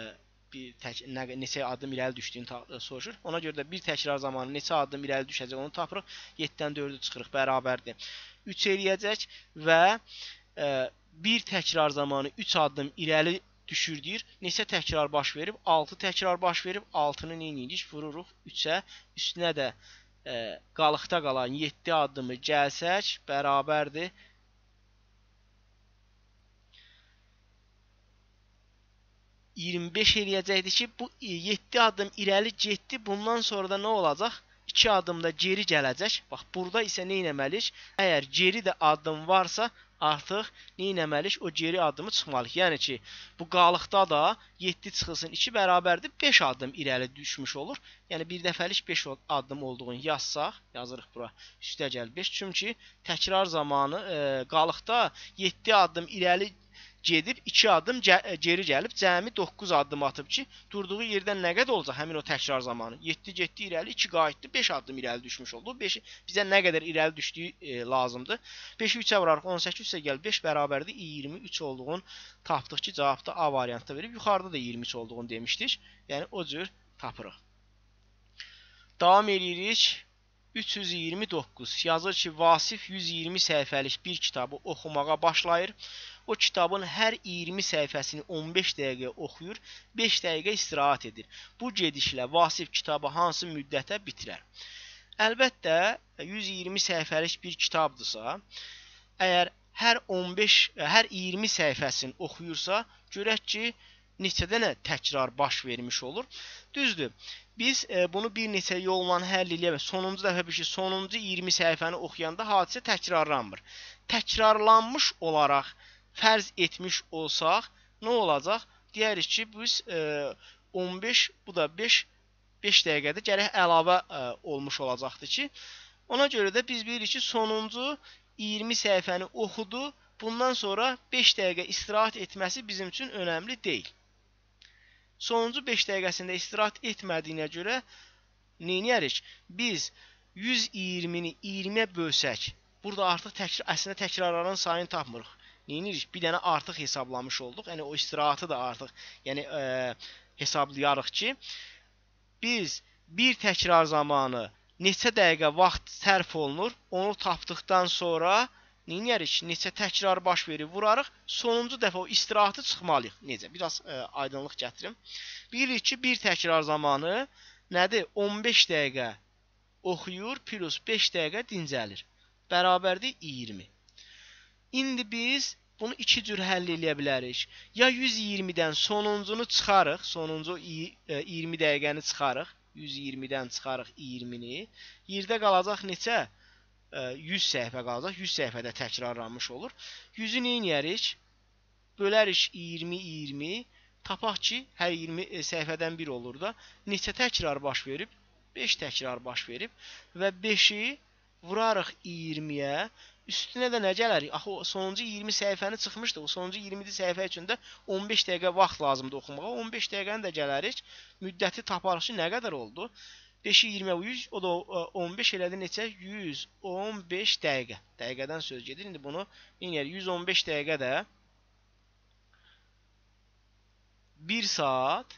neçə addım irəli düşdüyünü soruşur. Ona görə də bir təkrar zamanı neçə addım irəli düşəcək onu tapırıq. 7-dən 4-ü çıxırıq, bərabərdir. 3 eləyəcək və bir təkrar zamanı 3 addım irəli düşürdür. Neçə təkrar baş verib? 6 təkrar baş verib. 6-nı nə edirik? Vururuq 3-ə. Üstünə də qalıqda qalan 7 addımı gəlsək, bərabərdir. %25 eləyəcəkdir ki, bu 7 addım irəli getdi. Bundan sonra da nə olacaq? 2 addım da geri gələcək. Bax, burada isə nə etməliyik? Əgər geri də addım varsa, artıq nə etməliyik? O geri addımı çıxmalıyıq. Yəni ki, bu qalıqda da 7 çıxılsın 2 bərabərdir. 5 addım irəli düşmüş olur. Yəni, bir dəfəlik 5 addım olduğunu yazsaq, yazırıq bura üstəgəl 5. Çünki təkrar zamanı qalıqda 7 addım irəli gedib 2 addım geri gəlib cəmi 9 addım atıb ki, durduğu yerdən nə qədər olacaq həmin o təkrar zamanı? 7 getdi irəli, 2 qayıtdı, 5 addım irəli düşmüş oldu. 5 bizə nə qədər irəli düşdüyü lazımdır. 5-i 3-ə vurarıq, 18 üstə gəl 5 bərabərdir 23 olduğunu tapdıq ki, cavabda A variantı verib. Yuxarıda da 23 olduğunu demişdik. Yəni o cür tapırıq. Davam edirik. 329. Yazır ki, Vasif 120 səhifəlik bir kitabı oxumağa başlayır. O kitabın hər 20 səhifəsini 15 dəqiqə oxuyur, 5 dəqiqə istirahət edir. Bu gedişlə Vasif kitabı hansı müddətə bitirər? Əlbəttə, 120 səhifəlik bir kitabdırsa, əgər hər 20 səhifəsini oxuyursa, görək ki, neçə dənə təkrar baş vermiş olur. Düzdür, biz bunu bir neçə yolla həll edərik. Sonuncu dəfə bir şey, sonuncu 20 səhifəni oxuyanda hadisə təkrarlanmır. Təkrarlanmış olaraq fərz etmiş olsaq, nə olacaq? Deyərik ki, biz 15, bu da 5 dəqiqədə gərək əlavə olmuş olacaqdır ki, ona görə də biz bilirik ki, sonuncu 20 səhifəni oxudu, bundan sonra 5 dəqiqə istirahət etməsi bizim üçün önəmli deyil. Sonuncu 5 dəqiqəsində istirahət etmədiyinə görə nə edərik? Biz 120-ni 20-yə bölsək, burada artıq əslində təkrarların sayını tapmırıq. Nə edirik? Bir dənə artıq hesablamış olduq. Yəni o istirahəti də artıq hesablayarıq ki, biz bir təkrar zamanı neçə dəqiqə vaxt sərf olunur, onu tapdıqdan sonra nə edərik? Neçə təkrar baş verir, vurarıq. Sonuncu dəfə o istirahəti çıxmalıyıq. Necə? Biraz aydınlıq gətirim. Bilirik ki, bir təkrar zamanı nədir? 15 dəqiqə oxuyur, plus 5 dəqiqə dincəlir. Bərabərdir 20. İndi biz bunu iki cür həll edə bilərik. Ya 120-dən sonuncunu çıxarıq, sonuncu 20 dəqiqəni çıxarıq. 120-dən çıxarıq 20-ni. Yerdə qalacaq neçə? 100 səhifə qalacaq. 100 səhifədə təkrarlanmış olur. 100-ü nə edərik? Bölərik 20-20. Tapaq ki, hər 20 səhifədən bir olur da. Neçə təkrar baş verib? 5 təkrar baş verib. Və 5-i vurarıq 20-yə. Üstünə də nə gələr? Axı o sonuncu 20 səhifəni çıxmışdı. O sonuncu 20 səhifə üçün də 15 dəqiqə vaxt lazımdır oxumağa. 15 dəqiqəni də gələrik. Müddəti taparıq ki, nə qədər oldu? 5-i 20-yə 100, o da 15 elədi neçə? 115 dəqiqə. Dəqiqədən söz gedir. İndi bunu eləyək. 115 dəqiqə də 1 saat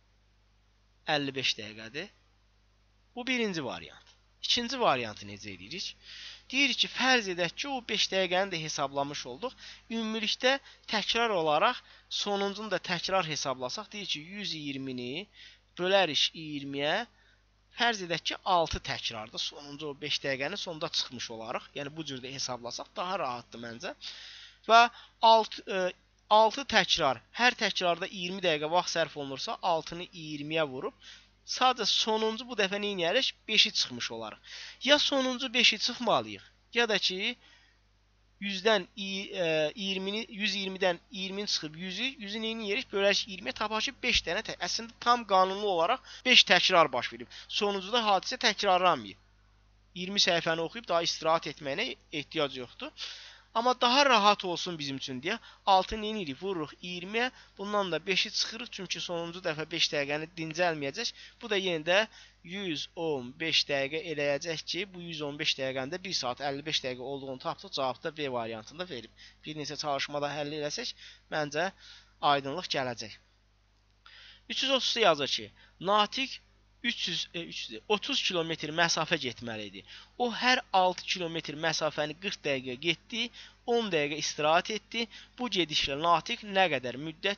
55 dəqiqədir. Bu birinci variant. İkinci variantı necə edirik? Deyirik ki, fərz edək ki, o 5 dəqiqəni də hesablamış olduq. Ümumilikdə təkrar olaraq sonuncunu da təkrar hesablasaq, deyirik ki, 120-ni bölərik 20-yə. Fərz edək ki, 6 təkrarda sonuncu o 5 dəqiqəni sonda çıxmış olaraq. Yəni bu cürdə hesablasaq daha rahatdır məncə. Və 6 təkrar, hər təkrarda 20 dəqiqə vaxt sərf olunursa, 6-nı 20-yə vurub sadəcə sonuncu bu dəfə nə edərik? 5-i çıxmış olarıq. Ya sonuncu 5-i çıxmalıyıq, ya da ki 100-dən 20-ni 120-dən 20-ni çıxıb 100-ü nə edirik? Bölərik 20-yə, tapaq ki 5 dənə əslində tam qanunlu olaraq 5 təkrar baş verib. Sonuncuda hadisə təkrarlanmayıb. 20 səhifəni oxuyub daha istirahət etməyinə ehtiyac yoxdur. Amma daha rahat olsun bizim üçün deyə 6-nı nə edirik? Vururuq 20-yə. Bundan da 5-i çıxırıq. Çünki sonuncu dəfə 5 dəqiqəni dincəlməyəcək. Bu da yenə də 115 dəqiqə eləyəcək ki, bu 115 dəqiqəndə 1 saat 55 dəqiqə olduğunu tapdıq. Cavab da B variantında verib. Bir neçə çalışmada həll eləsək, məncə aydınlıq gələcək. 330-da yazır ki, Natiq 30 kilometr məsafə getməlidir. O hər 6 kilometr məsafəni 40 dəqiqə getdi, 10 dəqiqə istirahət etdi. Bu gedişlə Natiq nə qədər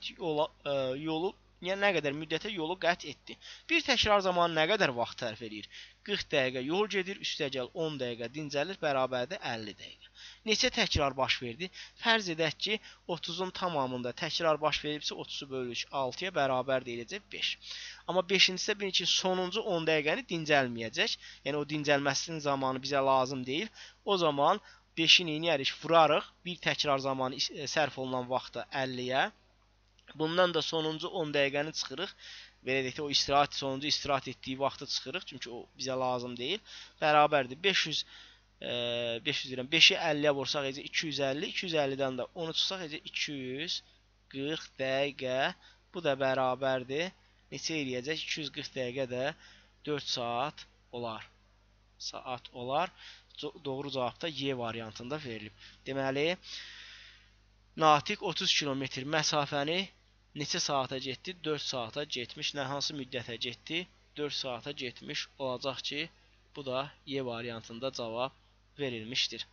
müddətə yolu qət etdi. Bir təkrar zamanı nə qədər vaxt sərf edir? 40 dəqiqə yol gedir, üstəgəl 10 dəqiqə dincəlir, bərabərdir 50 dəqiqə. Neçə təkrar baş verdi? Fərz edək ki, 30-un tamamında təkrar baş veribsə, 30-u bölürük 6-ya bərabər deyiləcək 5. Amma 5-incisi bilin ki, sonuncu 10 dəqiqəni dincəlməyəcək. Yəni, o dincəlməsinin zamanı bizə lazım deyil. O zaman 5-i neyərik? Vurarıq. Bir təkrar zamanı sərf olunan vaxtda 50-yə. Bundan da sonuncu 10 dəqiqəni çıxırıq. Verədək ki, o sonuncu istirahət etdiyi vaxtı çıxırıq. Çünki o bizə lazım deyil. Bərabərdir. 500 50-yə vursaq 250. 250-dən də 10-u çıxsaq 240 dəqiqə. Bu da bərabərdir. Neçə eləyəcək? 240 dəqiqə də 4 saat olar. Doğru cavab da Y variantında verilib. Deməli, Natiq 30 kilometr məsafəni neçə saata getdi? 4 saata getmiş. Nə hansı müddətə getdi? 4 saata getmiş olacaq ki, bu da Y variantında cavab verilmişdir.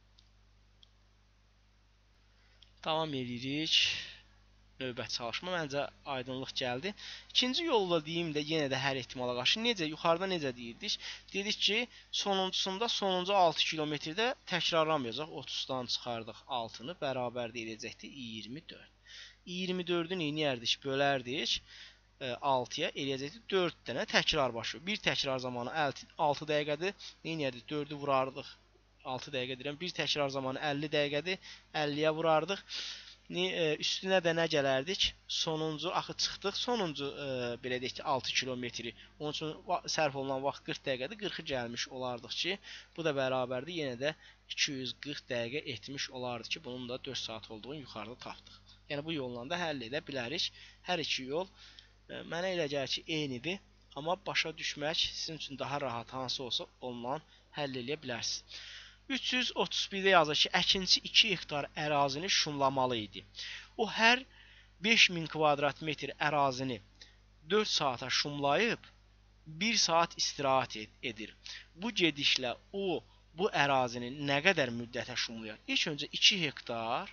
Davam edirik. Növbəti çalışma. Məncə aydınlıq gəldi. İkinci yolu da deyim də yenə də hər ehtimala qarşı. Yuxarıda necə deyirdik? Dedik ki, sonuncusunda sonuncu 6 kilometrdə təkrarlamayacaq. 30-dan çıxardıq 6-nı. Bərabər deyiləcəkdir 24. 24-ü neyniyərdik? Bölərdik 6-ya. Eləyəcəkdir 4 dənə təkrar başı. Bir təkrar zamanı 6 dəqiqədir. Neyniyərdik? 4-ü vurardıq. 6 dəqiqə deyirəm. Bir təkrar zamanı 50 dəqiqədir. 50-yə vurardıq. Üstünə də nə gələrdik? Sonuncu axı çıxdıq. Sonuncu belə deyək ki 6 kilometri. Onun üçün sərf olunan vaxt 40 dəqiqədir. 40-ı gəlmiş olardıq ki, bu da bərabərdir. Yenə də 240 dəqiqə etmiş olardı ki, bunun da 4 saat olduğunu yuxarıda tapdıq. Yəni bu yolla da həll edə bilərik. Hər iki yol mənə elə gəlir ki, eynidir. Amma başa düşmək sizin üçün daha rahat hansı olsa onunla həll edə bilərsiniz. 331-də yazır ki, əkinçi 2 hektar ərazini şumlamalı idi. O hər 5000 kvadrat metr ərazini 4 saata şumlayıb 1 saat istirahət edir. Bu gedişlə o bu ərazini nə qədər müddətə şumlayar? İlk öncə 2 hektar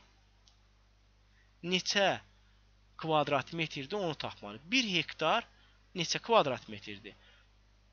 neçə kvadrat metrdir onu tapmalı. 1 hektar neçə kvadrat metrdir?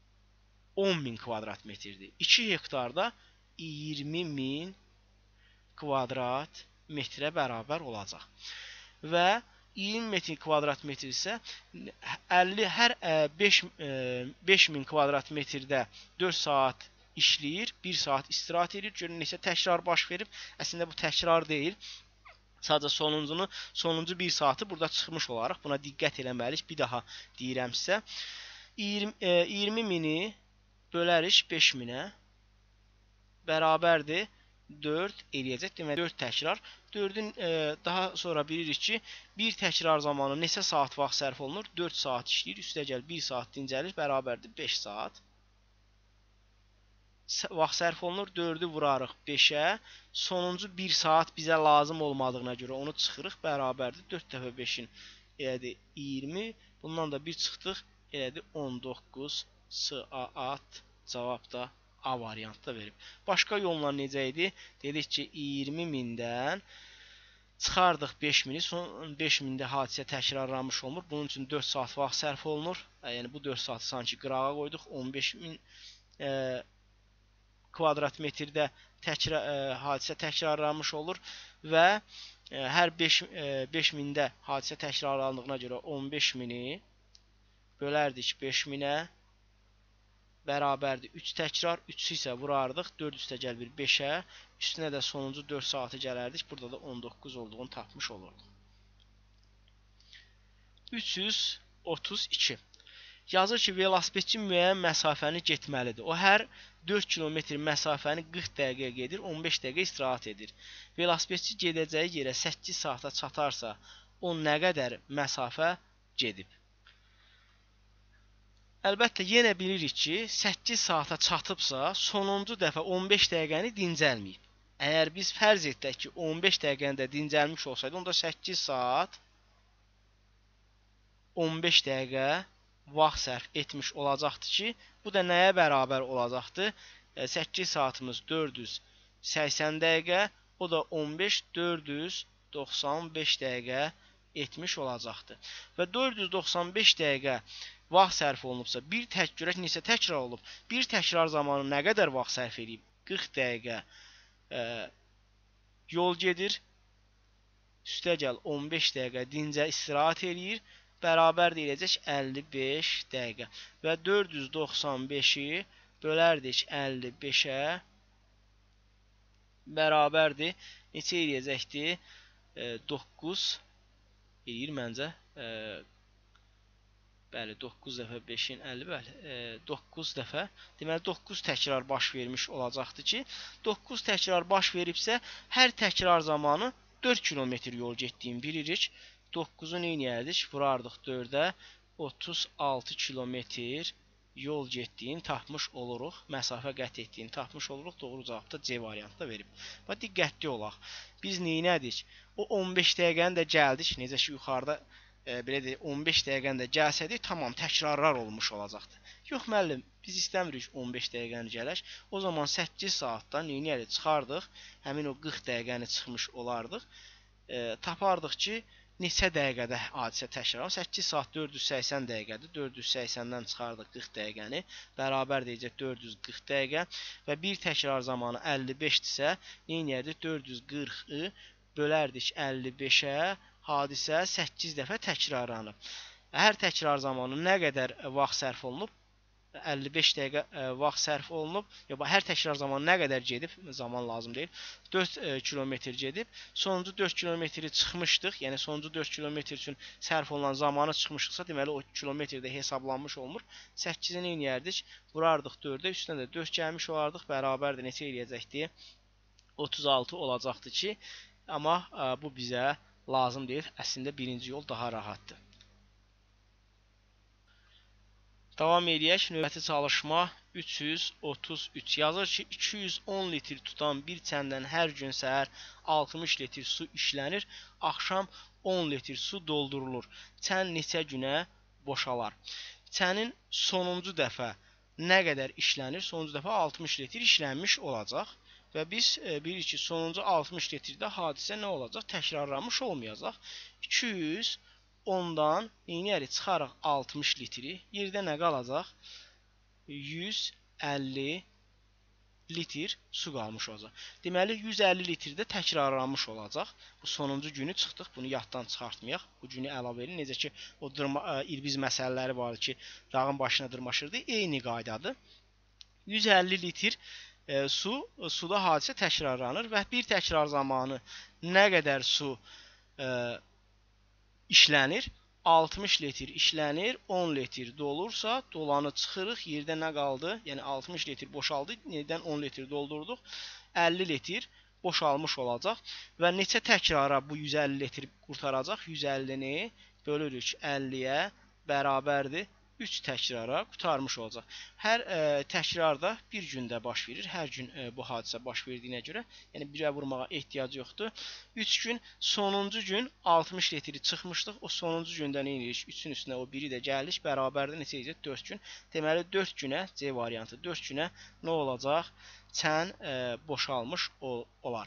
10.000 kvadrat metrdir. 2 hektarda 20.000 kvadrat metrə bərabər olacaq. Və 20 metr kvadrat metr isə 50 hər 5000 kvadrat metrdə 4 saat işləyir, 1 saat istirahət edir. Görün neçə təkrar baş verib. Əslində bu təkrar deyil. Sadəcə sonuncu 1 saatı burada çıxmış olaraq buna diqqət eləməliyik. Bir daha deyirəm sizə. 20.000-i bölərik 5000-ə bərabərdir 4 eləyəcək. Demək 4 təkrar. 4-ün daha sonra bilirik ki, bir təkrar zamanı neçə saat vaxt sərf olunur? 4 saat işləyir. Üstəgəl 1 saat dincəlir. Bərabərdir 5 saat. Vaxt sərf olunur. 4-ü vurarıq 5-ə. Sonuncu 1 saat bizə lazım olmadığına görə onu çıxırıq. Bərabərdir 4 dəfə 5-in elədi 20. Bundan da 1 çıxdıq. Elədi 19 saat. Cavab da A variantda verib. Başqa yolla necə idi? Dedik ki, 20.000-dən çıxardıq 5.000-i. Son 5.000-də hadisə təkrarlanmış olmur. Bunun üçün 4 saat vaxt sərf olunur. Yəni bu 4 saatı sanki qırağa qoyduq. 15.000 kvadrat metrdə hadisə təkrarlanmış olur və hər 5.000-də hadisə təkrarlandığına görə 15.000-i bölərdik 5.000-ə bərabərdir 3 təkrar, 3-ü isə vurardıq 4 üstəgəl 1 5-ə, üstünə də sonuncu 4 saatı gələrdik. Burada da 19 olduğunu tapmış olurduq. 332. Yazır ki, velosipedçi müəyyən məsafəni getməlidir. O hər 4 kilometr məsafəni 40 dəqiqə gedir, 15 dəqiqə istirahət edir. Velosipedçi gedəcəyi yerə 8 saata çatarsa, o nə qədər məsafə gedib? Əlbəttə, yenə bilirik ki, 8 saata çatıbsa, sonuncu dəfə 15 dəqiqəni dincəlməyib. Əgər biz fərz etdək ki, 15 dəqiqəni də dincəlmiş olsaydı, onda 8 saat 15 dəqiqə vaxt sərf etmiş olacaqdı ki, bu da nəyə bərabər olacaqdı? 8 saatımız 480 dəqiqə, o da 15 495 dəqiqə etmiş olacaqdı. Və 495 dəqiqə vaxt sərf olunubsa, bir tək görək neçə təkrar olub. Bir təkrar zamanı nə qədər vaxt sərf edib? 40 dəqiqə yol gedir. Üstəgəl 15 dəqiqə dincə istirahət eləyir. Bərabər deyiləcək 55 dəqiqə. Və 495-i bölərdik 55-ə bərabərdir. Neçə eləyəcəkdir? 9 eləyir məncə. Bəli, 9 dəfə 5-in 50, bəli, 9 dəfə. Deməli, 9 təkrar baş vermiş olacaqdı ki, 9 təkrar baş veribsə, hər təkrar zamanı 4 kilometr yol getdiyini bilirik. 9-u neynəyərdik? Vurardıq 4-ə, 36 kilometr yol getdiyini tapmış oluruq. Məsafə qət etdiyini tapmış oluruq. Doğru cavab da C variantda verib. Bax, diqqətli olaq. Biz neynədik? O 15 dəqiqəni də gəldik. Necə ki, yuxarıda belə deyək, 15 dəqiqəni də gəlsədik, tamam, təkrarlar olmuş olacaqdı. Yox, müəllim, biz istəmirik 15 dəqiqəni gələk. O zaman 8 saatdan neynəyərik? Çıxardıq. Həmin o 40 dəqiqəni çıxmış olardıq. Tapardıq ki, neçə dəqiqədə hadisə təkrar. 8 saat 480 dəqiqədir. 480-dən çıxardıq 40 dəqiqəni. Bərabər deyəcək 440 dəqiqə. Və bir təkrar zamanı 55-dirsə, neynəyərdik? 440-ı bölərdik 55-ə. Hadisə 8 dəfə təkrarlanıb. Hər təkrar zamanı nə qədər vaxt sərf olunub? 55 dəqiqə vaxt sərf olunub. Hər təkrar zamanı nə qədər gedib? Zaman lazım deyil. 4 kilometr gedib. Sonuncu 4 kilometri çıxmışdıq. Yəni sonuncu 4 kilometr üçün sərf olunan zamanı çıxmışıqsa, deməli o kilometrdə hesablanmış olmur. 8-i neynəyərdik? Vurardıq 4-ə, üstünə də 4 gəlmiş olardıq. Bərabərdir neçə eləyəcəkdir? 36 olacaqdır ki, amma bu bizə lazım deyil. Əslində birinci yol daha rahatdır. Davam edək. Növbəti çalışma 333. Yazır ki, 210 litr tutan bir çəndən hər gün səhər 60 litr su işlənir. Axşam 10 litr su doldurulur. Çən neçə günə boşalar? Çənin sonuncu dəfə nə qədər işlənir? Sonuncu dəfə 60 litr işlənmiş olacaq. Və biz bilirik ki, sonuncu 60 litrdə hadisə nə olacaq? Təkrarlanmış olmayacaq. 210-dan neynəyərik? Çıxarıq 60 litri. Yerdə nə qalacaq? 150 litr su qalmış olacaq. Deməli 150 litrdə təkrarlanmış olacaq. Bu sonuncu günü çıxdıq. Bunu yaddan çıxartmayaq. Bu günü əlavə edin. Necə ki o irbiz məsələləri vardı ki, dağın başına dırmaşırdı. Eyni qaydadır. 150 litr suda hadisə təkrarlanır və bir təkrar zamanı nə qədər su işlənir? 60 litr işlənir, 10 litr dolursa, dolanı çıxırıq, yerdə nə qaldı? Yəni 60 litr boşaldı, yerdən 10 litr doldurduq, 50 litr boşalmış olacaq və neçə təkrara bu 150 litr qurtaracaq? 150-ni bölürük 50-yə bərabərdir 3 təkrara qurtarmış olacaq. Hər təkrar da bir gündə baş verir. Hər gün bu hadisə baş verdiyinə görə, yəni birə vurmağa ehtiyac yoxdur. 3 gün, sonuncu gün 60 litri çıxmışdıq. O sonuncu gündə nə edirik? 3-ün üstünə o biri də gəlirik. Bərabərdə neçə edəcək? 4 gün. Deməli 4 günə C variantı 4 günə nə olacaq? Çən boşalmış olar.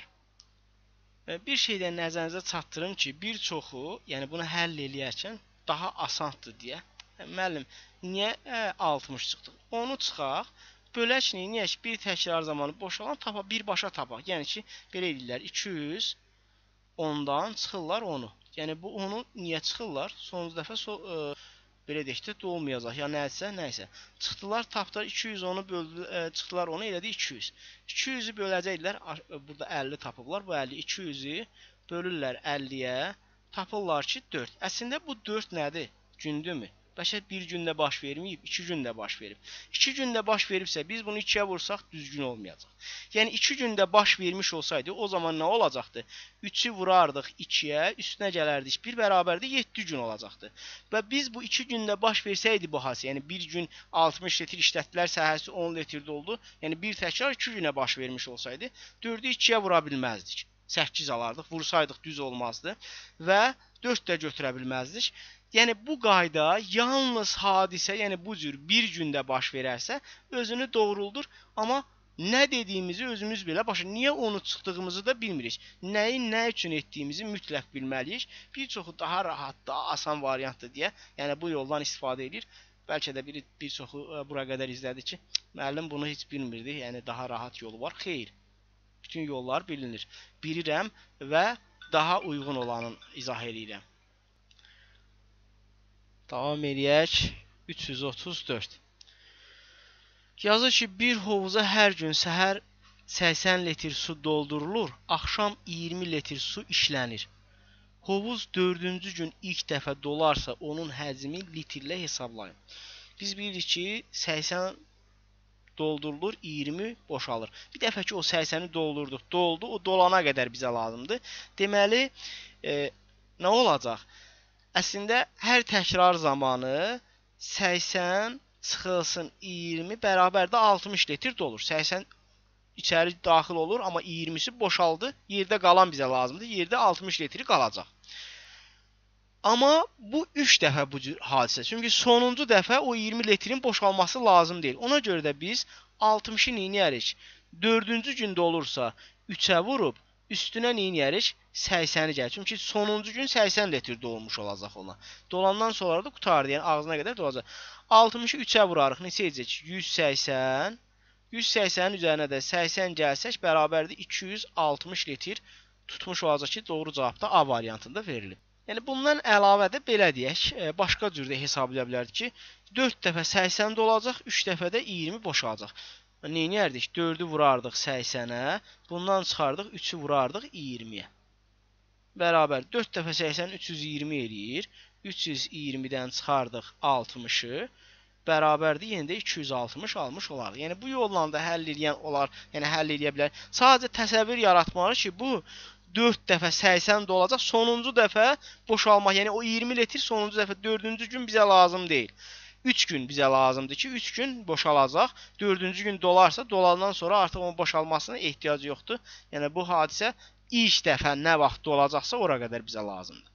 Bir şeydən nəzərinizə çatdırım ki, bir çoxu, yəni bunu həll eləyərkən daha asandır deyə. Müəllim, niyə 60 çıxdıq? Onu çıxaq, bölək neyək? Bir təkrar zamanı boşalan birbaşa tapaq. Yəni ki, belə edirlər, 200 ondan çıxırlar onu. Yəni bu onu niyə çıxırlar? Sonuncu dəfə belə deyək də dolmayacaq. Ya nəysə. Çıxdılar, tapdılar 200 onu böldülər, çıxdılar onu elədi 200. 200-ü böləcəklər. Burada 50 tapıblar. Bu 50 200-ü bölürlər 50-yə. Tapırlar ki 4. Əslində bu 4 nədir? Gündürmü? Bəlkə bir gündə baş verməyib, 2 gündə baş verib. 2 gündə baş veribsə, biz bunu 2-yə vursaq düzgün olmayacaq. Yəni 2 gündə baş vermiş olsaydı, o zaman nə olacaqdı? 3-ü vurardıq 2-yə, üstünə gələrdik 1 bərabərdə 7 gün olacaqdı. Və biz bu 2 gündə baş versəydi bu hadisə, yəni bir gün 60 litr işlətdilər, səhərsi 10 litr doldu. Yəni bir təkrar 2 günə baş vermiş olsaydı, 4-ü 2-yə vura bilməzdik. 8 alardıq, vursaydık düz olmazdı və 4 də götürə bilməzdik. Yəni bu qayda yalnız hadisə, yəni bu cür bir gündə baş verərsə özünü doğruldur, amma nə dediyimizi özümüz belə başa, niyə onu çıxdığımızı da bilmirik. Nəyi nə üçün etdiyimizi mütləq bilməliyik. Bir çoxu daha rahat, daha asan variantdır deyə, yəni bu yoldan istifadə edir. Bəlkə də bir çoxu bura qədər izlədi ki, müəllim bunu heç bilmirdi, yəni daha rahat yolu var. Xeyr, bütün yollar bilinir. Bilirəm və daha uyğun olanın izah edirəm. Davam edək. 334. Yazır ki, bir hovuza hər gün səhər 80 litr su doldurulur, axşam 20 litr su işlənir. Hovuz 4-cü gün ilk dəfə dolarsa, onun həcmi litrlə hesablayın. Biz bilirik ki, 80 doldurulur, 20 boşalır. Bir dəfə ki, o 80-i doldurduq, doldu, o dolana qədər bizə lazımdır. Deməli, nə olacaq? Əslində, hər təkrar zamanı 80 çıxılsın 20 bərabərdə 60 litr dolur. 80 içəri daxil olur, amma 20-si boşaldı. Yerdə qalan bizə lazımdır. Yerdə 60 litri qalacaq. Amma bu 3 dəfə bu hadisə. Çünki sonuncu dəfə o 20 litrin boşalması lazım deyil. Ona görə də biz 60-ı neyniyərik? 4-cü gündə olursa 3-ə vurub, üstünə neyniyərik? 80-i gəlir. Çünki sonuncu gün 80 litr dolmuş olacaq ona. Dolandan sonra da qutardı. Yəni ağzına qədər dolacaq. 60-ı 3-ə vurarıq. Neçə edəcək? 180. 180-in üzərinə də 80 gəlsək, bərabərdir 260 litr tutmuş olacaq ki, doğru cavab da A variantında verilib. Yəni bundan əlavə də belə deyək, başqa cür də hesablaya bilərdik ki, 4 dəfə 80 dolacaq, 3 dəfə də 20 boşalacaq. Neyniyərdik? 4-ü vurardıq 80-ə, bundan çıxardıq 3-ü vurardıq 20-yə. Bərabər 4 dəfə 80 320 eləyir. 320-dən çıxardıq 60-ı. Bərabərdir, yenə də 260 almış olarıq. Yəni bu yolla da həll edən olar, yəni həll edə bilər. Sadəcə təsəvvür yaratmalıyıq ki, bu 4 dəfə 80 dolacaq, sonuncu dəfə boşalmaq, yəni o 20 litr sonuncu dəfə 4-cü gün bizə lazım deyil. 3 gün bizə lazımdır ki, 3 gün boşalacaq. 4-cü gün dolarsa, dolandan sonra artıq onun boşalmasına ehtiyac yoxdur. Yəni bu hadisə ilk dəfə nə vaxt dolacaqsa, ora qədər bizə lazımdır.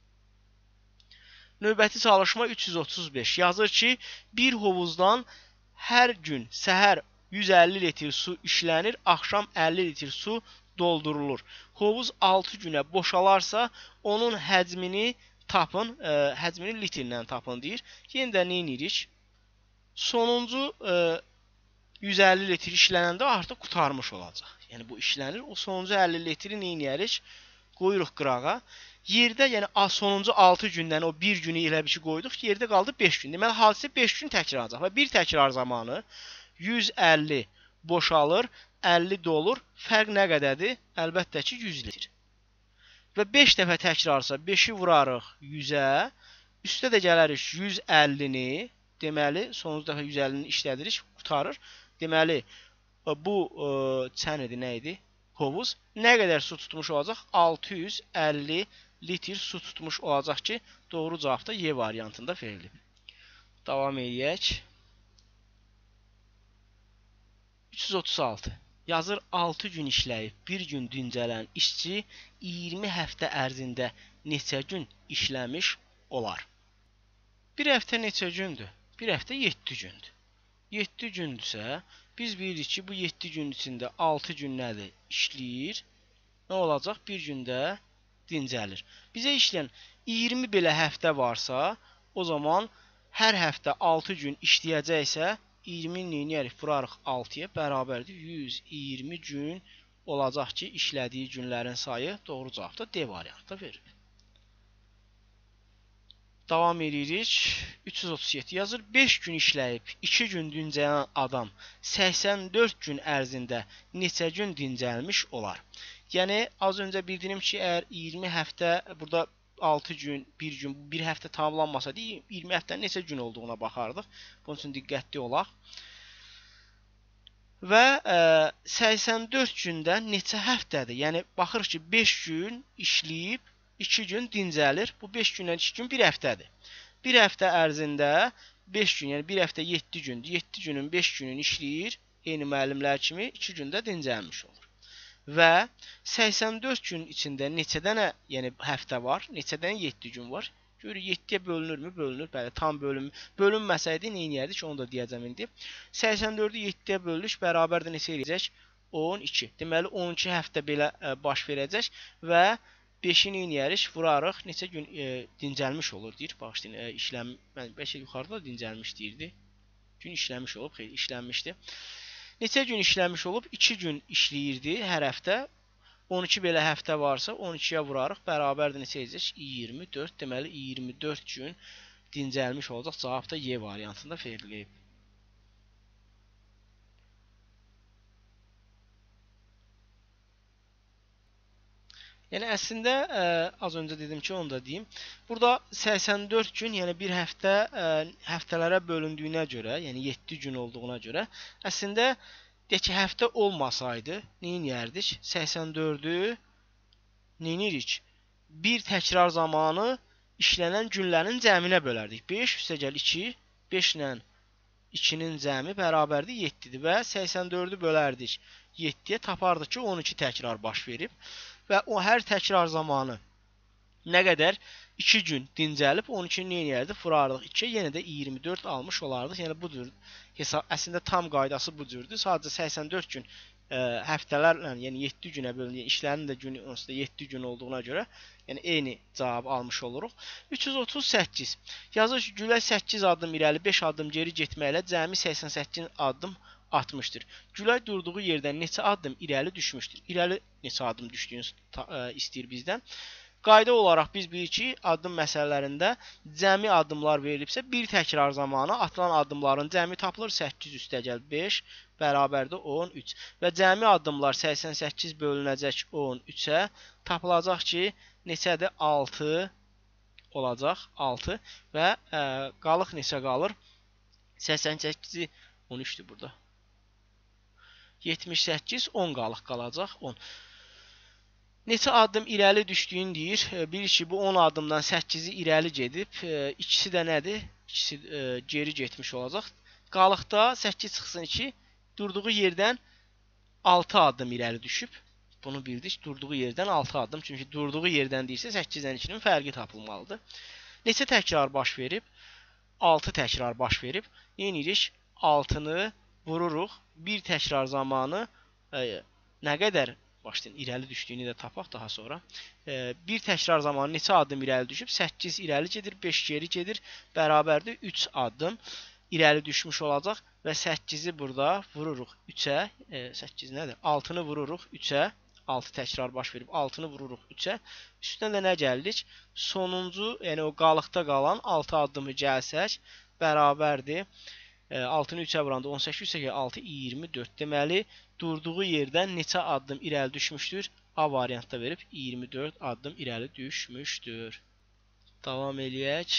Növbəti çalışma 335. Yazır ki, bir hovuzdan hər gün səhər 150 litr su işlənir, axşam 50 litr su doldurulur. Hovuz 6 günə boşalarsa, onun həcmini tapın, həcmini litrlə tapın deyir. Yenə də nə edirik? Sonuncu 150 litr işlənəndə artıq qurtarmış olacaq. Yəni bu işlənir. O sonuncu 50 litri nə edirik? Qoyuruq qırağa. Yerdə, yəni sonuncu 6 gündən o 1 günü elə bir şey qoyduq ki, yerdə qaldı 5 gün. Deməli, hadisə 5 gün təkrarlanacaq və bir təkrar zamanı 150 boşalır, 50 dolur. Fərq nə qədərdir? Əlbəttə ki, 100 litr. Və 5 dəfə təkrarsa 5-i vurarıq 100-ə, üstə də gələrik 150-ni, deməli, sonuncu dəfə 150-ni işlədirik, qurtarır. Deməli, bu çənidir, nə idi? Hovuz nə qədər su tutmuş olacaq? 650 litr su tutmuş olacaq ki, doğru cavab da Y variantında verilib. Davam edək. 336. Yazır 6 gün işləyib, 1 gün dincələn işçi 20 həftə ərzində neçə gün işləmiş olar? Bir həftə neçə gündür? Bir həftə 7 gündür. 7 gündürsə, biz bilirik ki, bu 7 gün içində 6 gün nədir? İşləyir. Nə olacaq? Bir gündə dincəlir. Bizə işləyən 20 belə həftə varsa, o zaman hər həftə 6 gün işləyəcəksə, 20-ni neyərik? Vurarıq 6-ya, bərabərdir 120 gün olacaq ki, işlədiyi günlərin sayı doğru cavabda D variantda verilir. Davam edirik. 337 yazır. 5 gün işləyib, 2 gün dincələn adam 84 gün ərzində neçə gün dincəlmiş olar? Yəni, az öncə bildirim ki, əgər 20 həftə, burada 6 gün, 1 gün, bir həftə tamamlanmasaydı, 20 həftənin neçə gün olduğuna baxardıq. Bunun üçün diqqətli olaq. Və 84 gündən neçə həftədir? Yəni, baxırıq ki, 5 gün işləyib, 2 gün dincəlir. Bu 5 gündən 2 gün 1 həftədir. 1 həftə ərzində 5 gün, yəni 1 həftə 7 gündür. 7 günün 5 günün işləyir. Eyni müəllimlər kimi 2 gündə dincəlmiş olur. Və 84 gün içində neçə dənə yəni həftə var? Neçə dənə 7 gün var? Görürük 7-yə bölünürmü? Bölünür. Bəli, tam bölünməsəydi nə edərdik? Onu da deyəcəm indi. 84-ü 7-yə bölürük, bərabərdə neçə edəcək? 12. Deməli 12 həftə belə baş verəcək və 5-i nə edərik? Vurarıq. Neçə gün dincəlmiş olur deyir. Bağışlayın, bəlkə yuxarıda dincəlmiş deyirdi. Gün işləmiş olub, xeyr, işlənmişdi. Neçə gün işləmiş olub? 2 gün işləyirdi hər həftə. 12 belə həftə varsa 12-yə vurarıq. Bərabərdir neçə edəcək? 24. Deməli 24 gün dincəlmiş olacaq. Cavab da Y variantında verilib. Yəni əslində az öncə dedim ki, onu da deyim. Burada 84 gün, yəni bir həftə həftələrə bölündüyünə görə, yəni 7 gün olduğuna görə, əslində deyək ki, həftə olmasaydı, nə edərdik? 84-ü nə edirik? Bir təkrar zamanı işlənən günlərin cəminə bölərdik. 5 üstəgəl 2, 5 ilə 2-nin cəmi bərabərdir 7-dir və 84-ü bölərdik 7-yə, tapardıq ki, 12 təkrar baş verib. Və o hər təkrar zamanı nə qədər? 2 gün dincəlib, 12-ni nə edərdik? Vurardıq 2-yə, yenə də 24 almış olardıq. Yəni, budur hesab. Əslində, tam qaydası bu cürdür. Sadəcə 84 gün həftələrlə, yəni 7 günə bölünür. İşlərin də günü onsuz da 7 gün olduğuna görə, yəni eyni cavab almış oluruq. 338. Yazır ki, Gülə 8 addım irəli, 5 addım geri getməklə cəmi 88 addım atmışdır. Gülay durduğu yerdən neçə addım irəli düşmüşdür? İrəli neçə addım düşdüyünü istəyir bizdən. Qayda olaraq biz bilirik ki, addım məsələlərində cəmi addımlar verilibsə, bir təkrar zamanı atılan addımların cəmi tapılır. 8 üstəgəl 5 bərabərdir 13. Və cəmi addımlar 88 bölünəcək 13-ə tapılacaq ki, neçədir? 6 olacaq. 6 və qalıq neçə qalır? 88-i 13-dür burada. 78, 10 qalıq qalacaq, 10. Neçə addım irəli düşdüyünü deyir. Bilir ki, bu 10 addımdan 8-i irəli gedib. İkisi də nədir? İkisi geri getmiş olacaq. Qalıqda 8 çıxsın 2, durduğu yerdən 6 addım irəli düşüb. Bunu bildik, durduğu yerdən 6 addım. Çünki durduğu yerdən deyirsə 8-dən 2-nin fərqi tapılmalıdır. Neçə təkrar baş verib? 6 təkrar baş verib. Yenirik, 6-nı vururuq. Bir təkrar zamanı nə qədər başlayın irəli düşdüyünü də tapaq daha sonra. Bir təkrar zamanı neçə addım irəli düşüb? 8 irəli gedir, 5 geri gedir. Bərabərdir 3 addım. irəli düşmüş olacaq və 8-i burada vururuq 3-ə. 8 nədir? 6-nı vururuq 3-ə. 6 təkrar baş verib 6-nı vururuq 3-ə. Üstünə də nə gəldik? Sonuncu, yəni o qalıqda qalan 6 addımı gəlsək bərabərdir. 6-nı 3-ə vuranda 18 + 6 24. Deməli, durduğu yerdən neçə addım irəli düşmüşdür? A variantda verib 24 addım irəli düşmüşdür. Davam eləyək.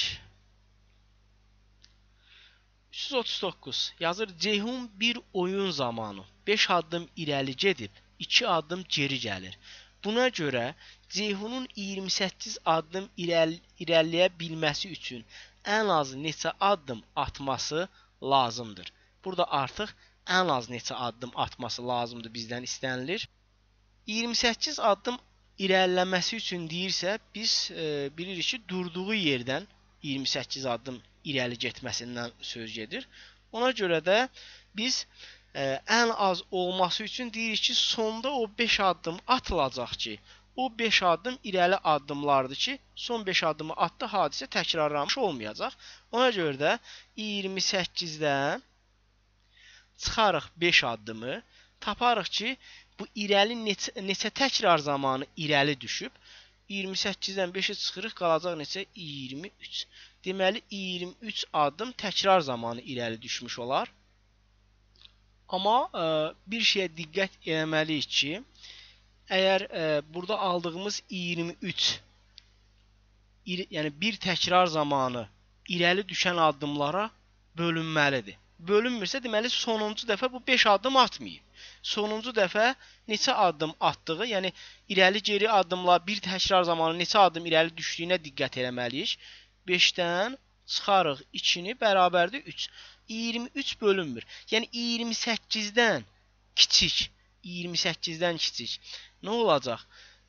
339. Yazır, Ceyhun bir oyun zamanı 5 addım irəli gedib, 2 addım geri gəlir. Buna görə Ceyhunun 28 addım irəliləyə bilməsi üçün ən az neçə addım atması lazımdır. Burada artıq ən az neçə addım atması lazımdır bizdən istənilir. 28 addım irəliləməsi üçün deyirsə, biz bilirik ki, durduğu yerdən 28 addım irəli getməsindən söz gedir. Ona görə də biz ən az olması üçün deyirik ki, sonda o 5 addım atılacaq ki, o 5 addım irəli addımlardır ki, son 5 addımı atdı, hadisə təkrarlanmış olmayacaq. Ona görə də 28-dən çıxarıq 5 addımı, taparıq ki, bu irəli neçə təkrar zamanı irəli düşüb. 28-dən 5-i çıxırıq, qalacaq neçə? 23. Deməli, 23 addım təkrar zamanı irəli düşmüş olar. Amma bir şeyə diqqət etməliyik ki, əgər burada aldığımız 23, yəni bir təkrar zamanı irəli düşən addımlara bölünməlidir. Bölünmürsə, deməli, sonuncu dəfə bu 5 addım atmayıb. Sonuncu dəfə neçə addım atdığı, yəni irəli-geri addımlar bir təkrar zamanı neçə addım irəli düşdüyünə diqqət etməliyik. 5-dən çıxarıq 2-ni, bərabərdir 3. 23 bölünmür. Yəni 28-dən kiçik. 28-dən kiçik. Nə olacaq?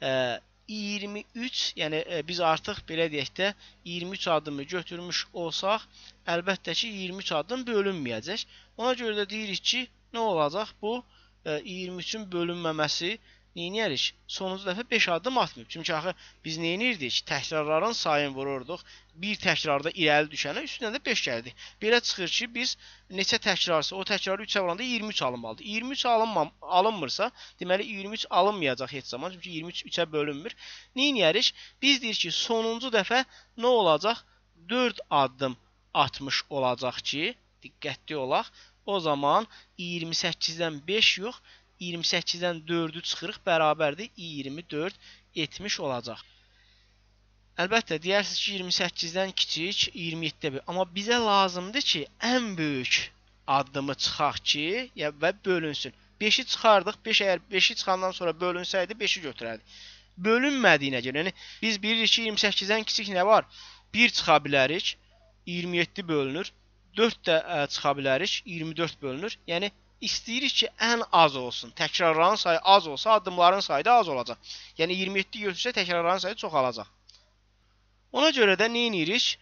23, yəni biz artıq belə deyək də 23 addımı götürmüş olsaq, əlbəttə ki 23 addım bölünməyəcək. Ona görə də deyirik ki, nə olacaq? Bu 23-ün bölünməməsi neyniyərik? Sonuncu dəfə 5 addım atmayıb. Çünki axı biz neynirdik? Təkrarların sayını vururduq. Bir təkrarda irəli düşənə üstünə də 5 gəldik. Belə çıxır ki, biz neçə təkrarsa o təkrarı 3-ə vuranda 23 alınmalıdır. 23 alınmırsa, deməli 23 alınmayacaq heç zaman. Çünki 23 3-ə bölünmür. Neyniyərik? Biz deyirik ki, sonuncu dəfə nə olacaq? 4 addım atmış olacaq ki, diqqətli olaq. O zaman 28-dən 5 yox, 28-dən 4-ü çıxırıq, bərabərdir 24 etmiş olacaq. Əlbəttə, deyərsiniz ki, 28-dən kiçik, 27-də bir. Amma bizə lazımdır ki, ən böyük addımı çıxaq ki, və bölünsün. 5-i çıxardıq, 5 əgər 5-i çıxandan sonra bölünsəydi, 5-i götürərdik. Bölünmədiyinə görə, yəni biz bilirik ki, 28-dən kiçik nə var? 1 çıxa bilərik, 27 bölünür. 4 də çıxa bilərik, 24 bölünür. Yəni, istəyirik ki, ən az olsun. Təkrarların sayı az olsa, addımların sayı da az olacaq. Yəni, 27 götürsə, təkrarların sayı çoxalacaq. Ona görə də nə edirik?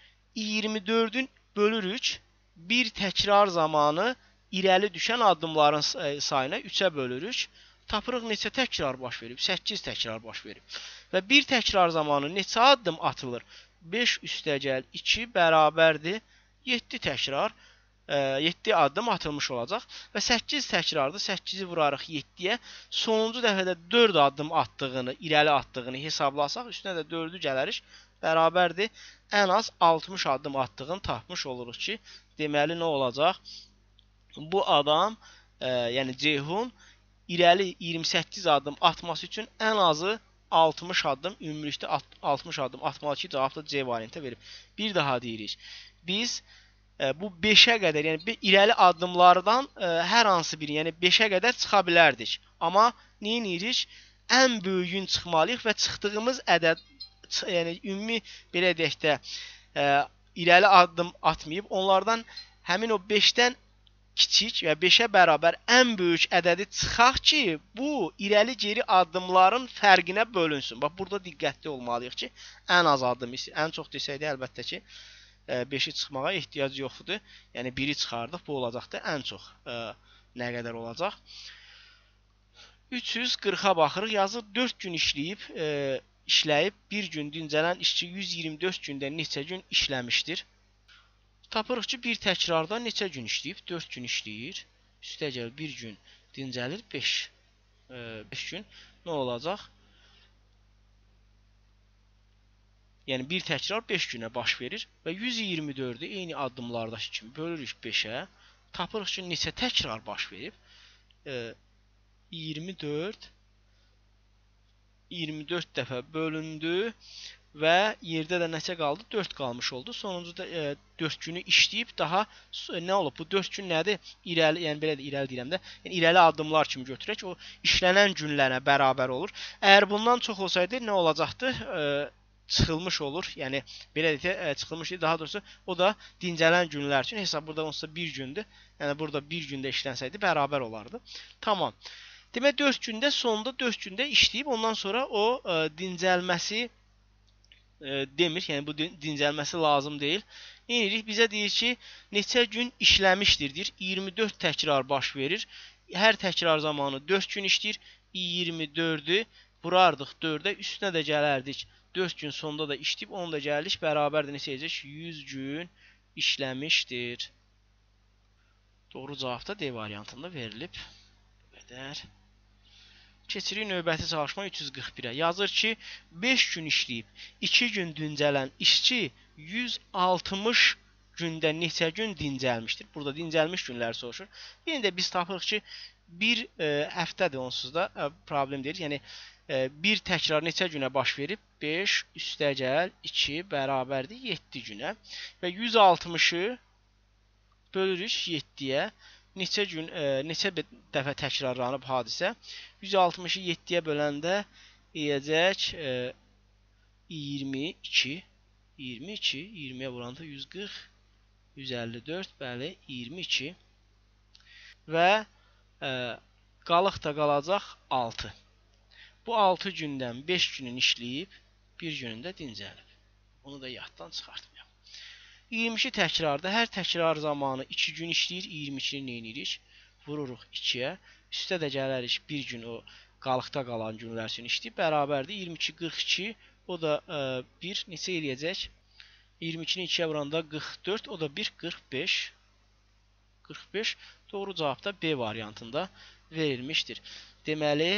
24-ün bölürük. Bir təkrar zamanı irəli düşən addımların sayına 3-ə bölürük. Tapırıq neçə təkrar baş verib? 8 təkrar baş verib. Və bir təkrar zamanı neçə addım atılır? 5 üstəgəl 2 bərabərdir 7 təkrar, 7 addım atılmış olacaq və 8 təkrardır. 8-i vurarıq 7-yə. Sonuncu dəfədə 4 addım attığını, irəli attığını hesablasaq, üstünə də 4-ü gələrik. Bərabərdir. Ən az 60 addım attığını tapmış oluruq ki, deməli nə olacaq? Bu adam, yəni Ceyhun, irəli 28 addım atması üçün ən azı 60 addım, ümumilikdə 60 addım atmalı ki, cavabda C variantı verib. Bir daha deyirik. Biz bu 5-ə qədər, yəni irəli addımlardan hər hansı biri, yəni 5-ə qədər çıxa bilərdik. Amma nə edirik? Ən böyüyün çıxmalıyıq və çıxdığımız ədəd, yəni ümumi belə deyək də irəli addım atmayıb, onlardan həmin o 5-dən kiçik və 5-ə bərabər ən böyük ədədi çıxaq ki, bu irəli-geri addımların fərqinə bölünsün. Bax, burada diqqətli olmalıyıq ki, ən az addım, ən çox desəydi, əlbəttə ki, 5-i çıxmağa ehtiyac yoxdur. Yəni, 1-i çıxardıq, bu olacaqdır. Ən çox nə qədər olacaq? 340-a baxırıq. Yazır, 4 gün işləyib, bir gün dincələn işçi 124 gündə neçə gün işləmişdir? Tapırıq ki, bir təkrarda neçə gün işləyib? 4 gün işləyir. Üstəgəl 1 gün dincəlir, 5 gün nə olacaq? Yəni bir təkrar 5 günə baş verir və 124-ü eyni addımlardakı kimi bölürük 5-ə. Tapırıq ki, neçə təkrar baş verib? 24 dəfə bölündü və yerdə də neçə qaldı? 4 qalmış oldu. Sonuncuda 4 günü işləyib daha nə olub? Bu 4 gün nədir? İrəli, yəni belə də irəli deyirəm də, yəni irəli addımlar kimi götürək. O işlənən günlərə bərabər olur. Əgər bundan çox olsaydı nə olacaqdı? Çıxılmış olur. Yəni belə deyək, çıxılmış değil, daha doğrusu o da dincələn günlər üçün hesab burada onsuz da 1 gündür. Yəni burada 1 gündə işlənsəydi bərabər olardı. Tamam. Demək 4 gündə sonunda 4 gündə işləyib ondan sonra o dincəlməsi demir. Yəni bu dincəlməsi lazım deyil. Neyinirik? Bizə deyir ki, neçə gün işləmişdir deyir. 24 təkrar baş verir. Hər təkrar zamanı 4 gün işləyir. 24-ü vurardıq 4-ə, üstünə də gələrdik. 4 gün sonunda da işləyib, onu da gəldik, bərabərdir neçə edəcək? 100 gün işləmişdir. Doğru cavab da D variantında verilib. Bu qədər. Keçirik növbəti çalışma 341-ə. Yazır ki, 5 gün işləyib, 2 gün dincələn işçi 160 gündə neçə gün dincəlmişdir? Burada dincəlmiş günləri soruşur. Yenə də biz tapırıq ki, bir həftədir onsuz da problem deyil. Yəni, bir təkrar neçə günə baş verib? 5 üstəgəl 2 bərabərdir 7 günə. Və 160-ı bölürük 7-yə. Neçə gün, neçə dəfə təkrarlanıb hadisə? 160-ı 7-yə böləndə eləyəcək 22. 20-yə vuranda 140, 154, bəli, 22. Və qalıq da qalacaq 6. Bu 6 gündən 5 günün işləyib, 1 günündə dincəlib. Bunu da yaddan çıxartmayaq. 22 təkrarda hər təkrar zamanı 2 gün işləyir, 22-ni neynirik? Vururuq 2-yə. Üstə də gələrik 1 gün o qalıqda qalan günlər üçün işləyib. Bərabərdir 22, 42, o da 1 neçə eləyəcək? 22-ni 2-yə vuranda 44, o da 1, 45. 45 doğru cavab da B variantında verilmişdir. Deməli,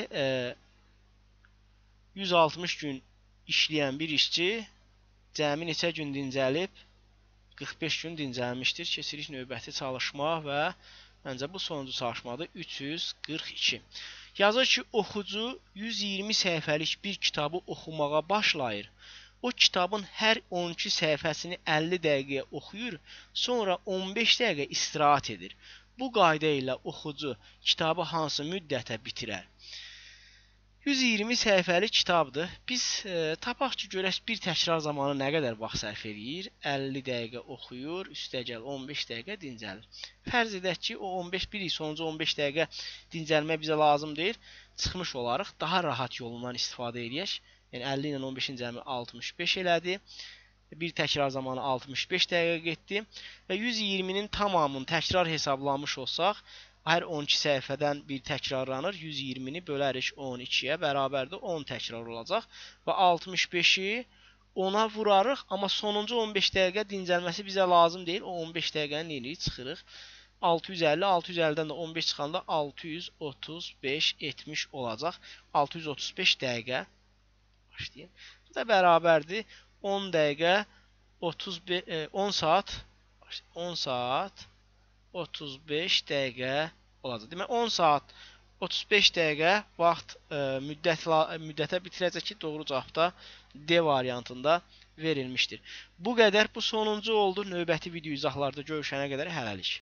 160 gün işləyən bir işçi cəmi neçə gün dincəlib? 45 gün dincəlmişdir. Keçirik növbəti çalışma və məncə bu sonuncu çalışmadır. 342. Yazır ki, oxucu 120 səhifəlik bir kitabı oxumağa başlayır. O kitabın hər 12 səhifəsini 50 dəqiqəyə oxuyur, sonra 15 dəqiqə istirahət edir. Bu qayda ilə oxucu kitabı hansı müddətə bitirər? 120 səhifəlik kitabdır. Biz tapaq ki, görək bir təkrar zamanı nə qədər vaxt sərf edir? 50 dəqiqə oxuyur, üstəgəl 15 dəqiqə dincəlir. Fərz edək ki, o 15 sonuncu 15 dəqiqə dincəlmək bizə lazım deyil. Çıxmış olarıq, daha rahat yolundan istifadə edək. Yəni 50 ilə 15-in cəmi 65 elədi. Bir təkrar zamanı 65 dəqiqə getdi. Və 120-nin tamamını təkrar hesablamış olsaq, hər 12 səhifədən bir təkrarlanır. 120-ni bölərik 12-yə, bərabərdir 10 təkrar olacaq. Və 65-i 10-a vurarıq, amma sonuncu 15 dəqiqə dincəlməsi bizə lazım deyil. O 15 dəqiqəni neyini çıxırıq? 650, 650-dən də 15 çıxanda 635 etmiş olacaq. 635 dəqiqə. Başlayayım. Bu da bərabərdir 10 dəqiqə 10 saat 35 dəqiqə olacaq. Demək 10 saat 35 dəqiqə vaxt müddətə bitirəcək ki, doğru cavab da D variantında verilmişdir. Bu qədər. Bu sonuncu oldu. Növbəti video izahlarda görüşənə qədər hələlik.